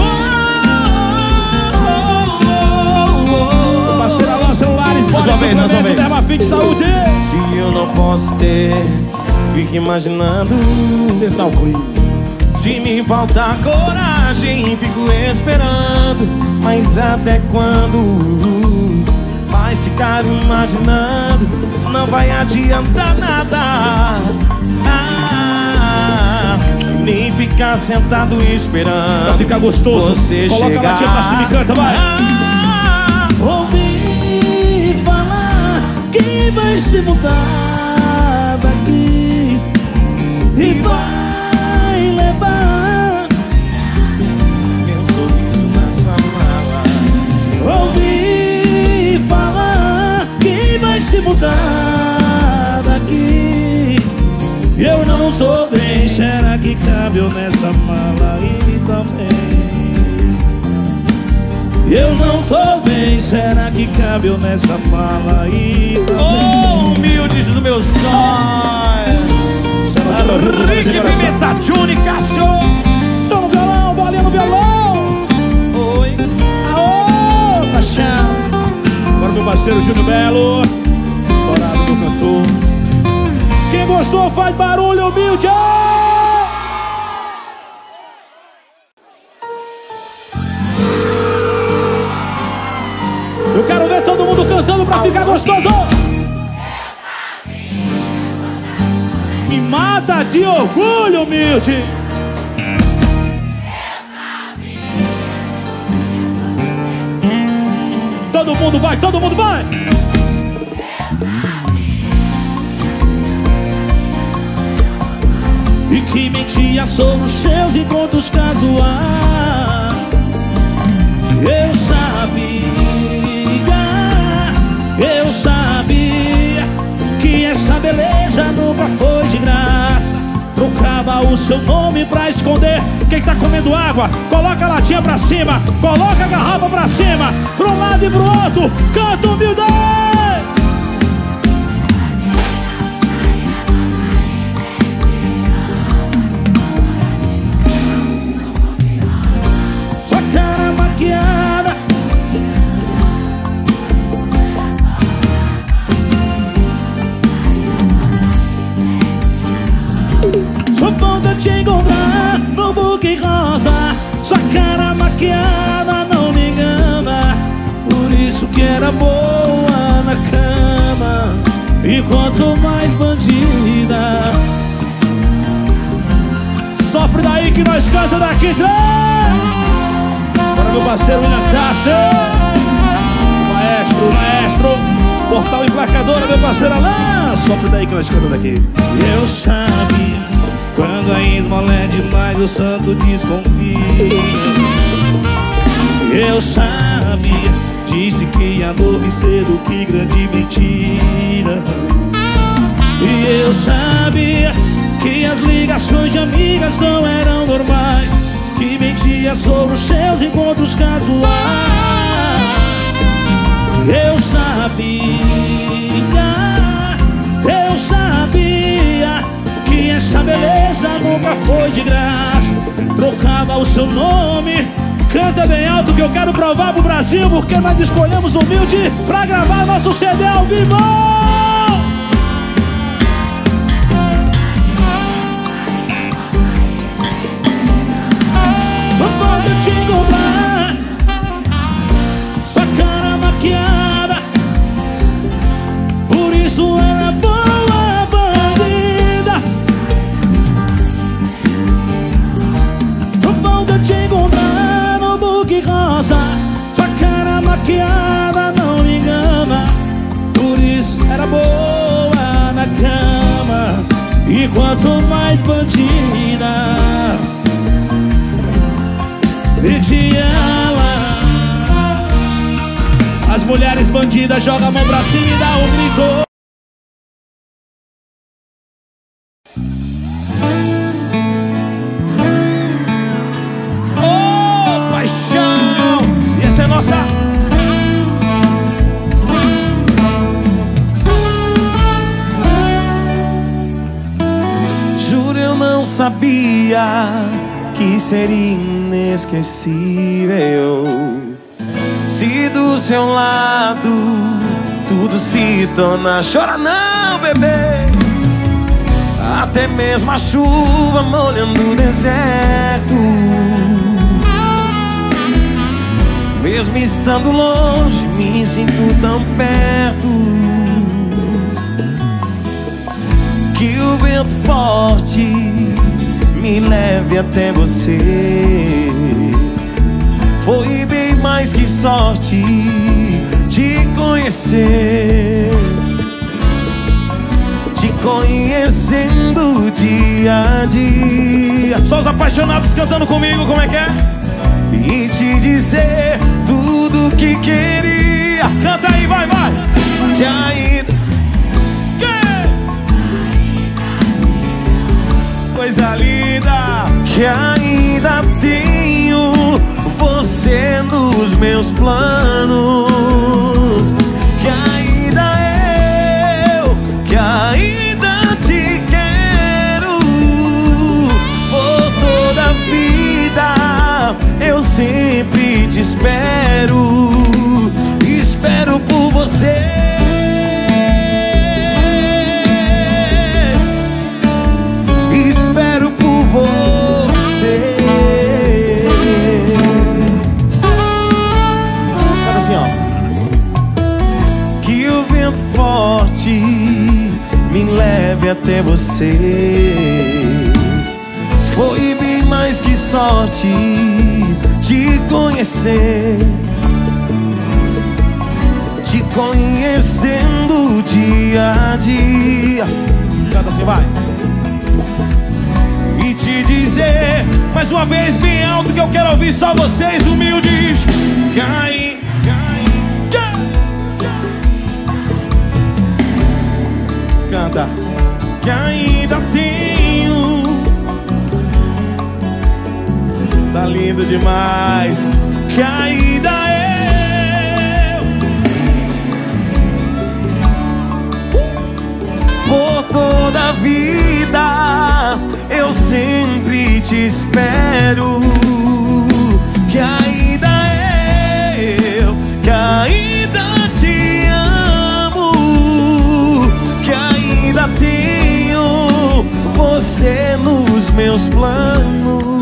O parceiro Alô Celulares, bora suplemento, Dermafit Saúde. Se eu não posso ter, fico imaginando. Dental Clean. Se me faltar coragem, fico esperando. Mas até quando? Mas ficar imaginando não vai adiantar nada. Nem ficar sentado esperando pra ficar gostoso. Você coloca chegar. a latinha pra cima e canta, vai. Ouvi falar que vai se mudar daqui e vai levar meu sorriso nessa mala. Ouvi falar que vai se mudar daqui. Eu não sou bem, será que cabe eu nessa mala aí também? Eu não tô bem, será que cabe eu nessa mala aí também? Humildes do meu sonho, Rick Pimenta Juni Cássio. Tô no violão, bolinha no violão. Oi. Aô, paixão. Agora meu parceiro Júnior Belo, estourado do cantor. Quem gostou faz barulho, humilde. Eu quero ver todo mundo cantando pra ficar gostoso. Me mata de orgulho, humilde. Todo mundo vai, todo mundo vai. E que mentia sobre os seus encontros casuais. Eu sabia que essa beleza nunca foi de graça. Trocava o seu nome pra esconder. Quem tá comendo água, coloca a latinha pra cima, coloca a garrafa pra cima, pro lado e pro outro, canta humilde. Sua cara maquiada, só falta te encontrar no buquê rosa. Sua cara maquiada não me engana, por isso que era boa na cama. E quanto mais bandida, sofre daí que nós canta daqui três. Para meu parceiro William Castro, o maestro, Portal Emplacadora, meu parceiro Alain. Sofre daí que nós canta daqui. Eu sabia, quando a esmola é demais o santo desconfia. Eu sabia, disse que amor me cedo, que grande mentira. E eu sabia que as ligações de amigas não eram normais, que mentia sobre os seus encontros casuais. Eu sabia que essa beleza nunca foi de graça. Trocava o seu nome. Canta bem alto que eu quero provar pro Brasil, porque nós escolhemos humilde pra gravar nosso CD ao vivo. Pode te encontrar, sua cara maquiada, por isso ela é boa bandida. Pode te encontrar no buquê rosa, sua cara maquiada não me engana, por isso era boa na cama. E quanto mais bandida, de ela, as mulheres bandidas jogam a mão pra cima e dá um grito. Oh, paixão! E essa é nossa. Juro, eu não sabia que seria inesquecível se do seu lado tudo se torna. Chora não, bebê. Até mesmo a chuva molhando o deserto, mesmo estando longe, me sinto tão perto. Que o vento forte me leve até você. Foi bem mais que sorte te conhecer, te conhecendo dia a dia. Só os apaixonados cantando comigo, como é que é? E te dizer tudo que queria. Canta aí, vai, vai. Que ainda... Coisa linda. Que ainda tenho você nos meus planos. Que ainda que ainda te quero. Por toda a vida eu sempre te espero. Espero por você. Espero por você. Canta assim, ó. Que o vento forte me leve até você. Foi bem mais que sorte te conhecer, te conhecendo dia a dia. Canta assim, vai. E te dizer mais uma vez bem alto, que eu quero ouvir só vocês humildes. Cai, cai, canta. Que ainda tenho. Tá lindo demais. Que ainda por toda a vida eu sempre te espero. Que ainda que ainda te amo. Que ainda tenho você nos meus planos.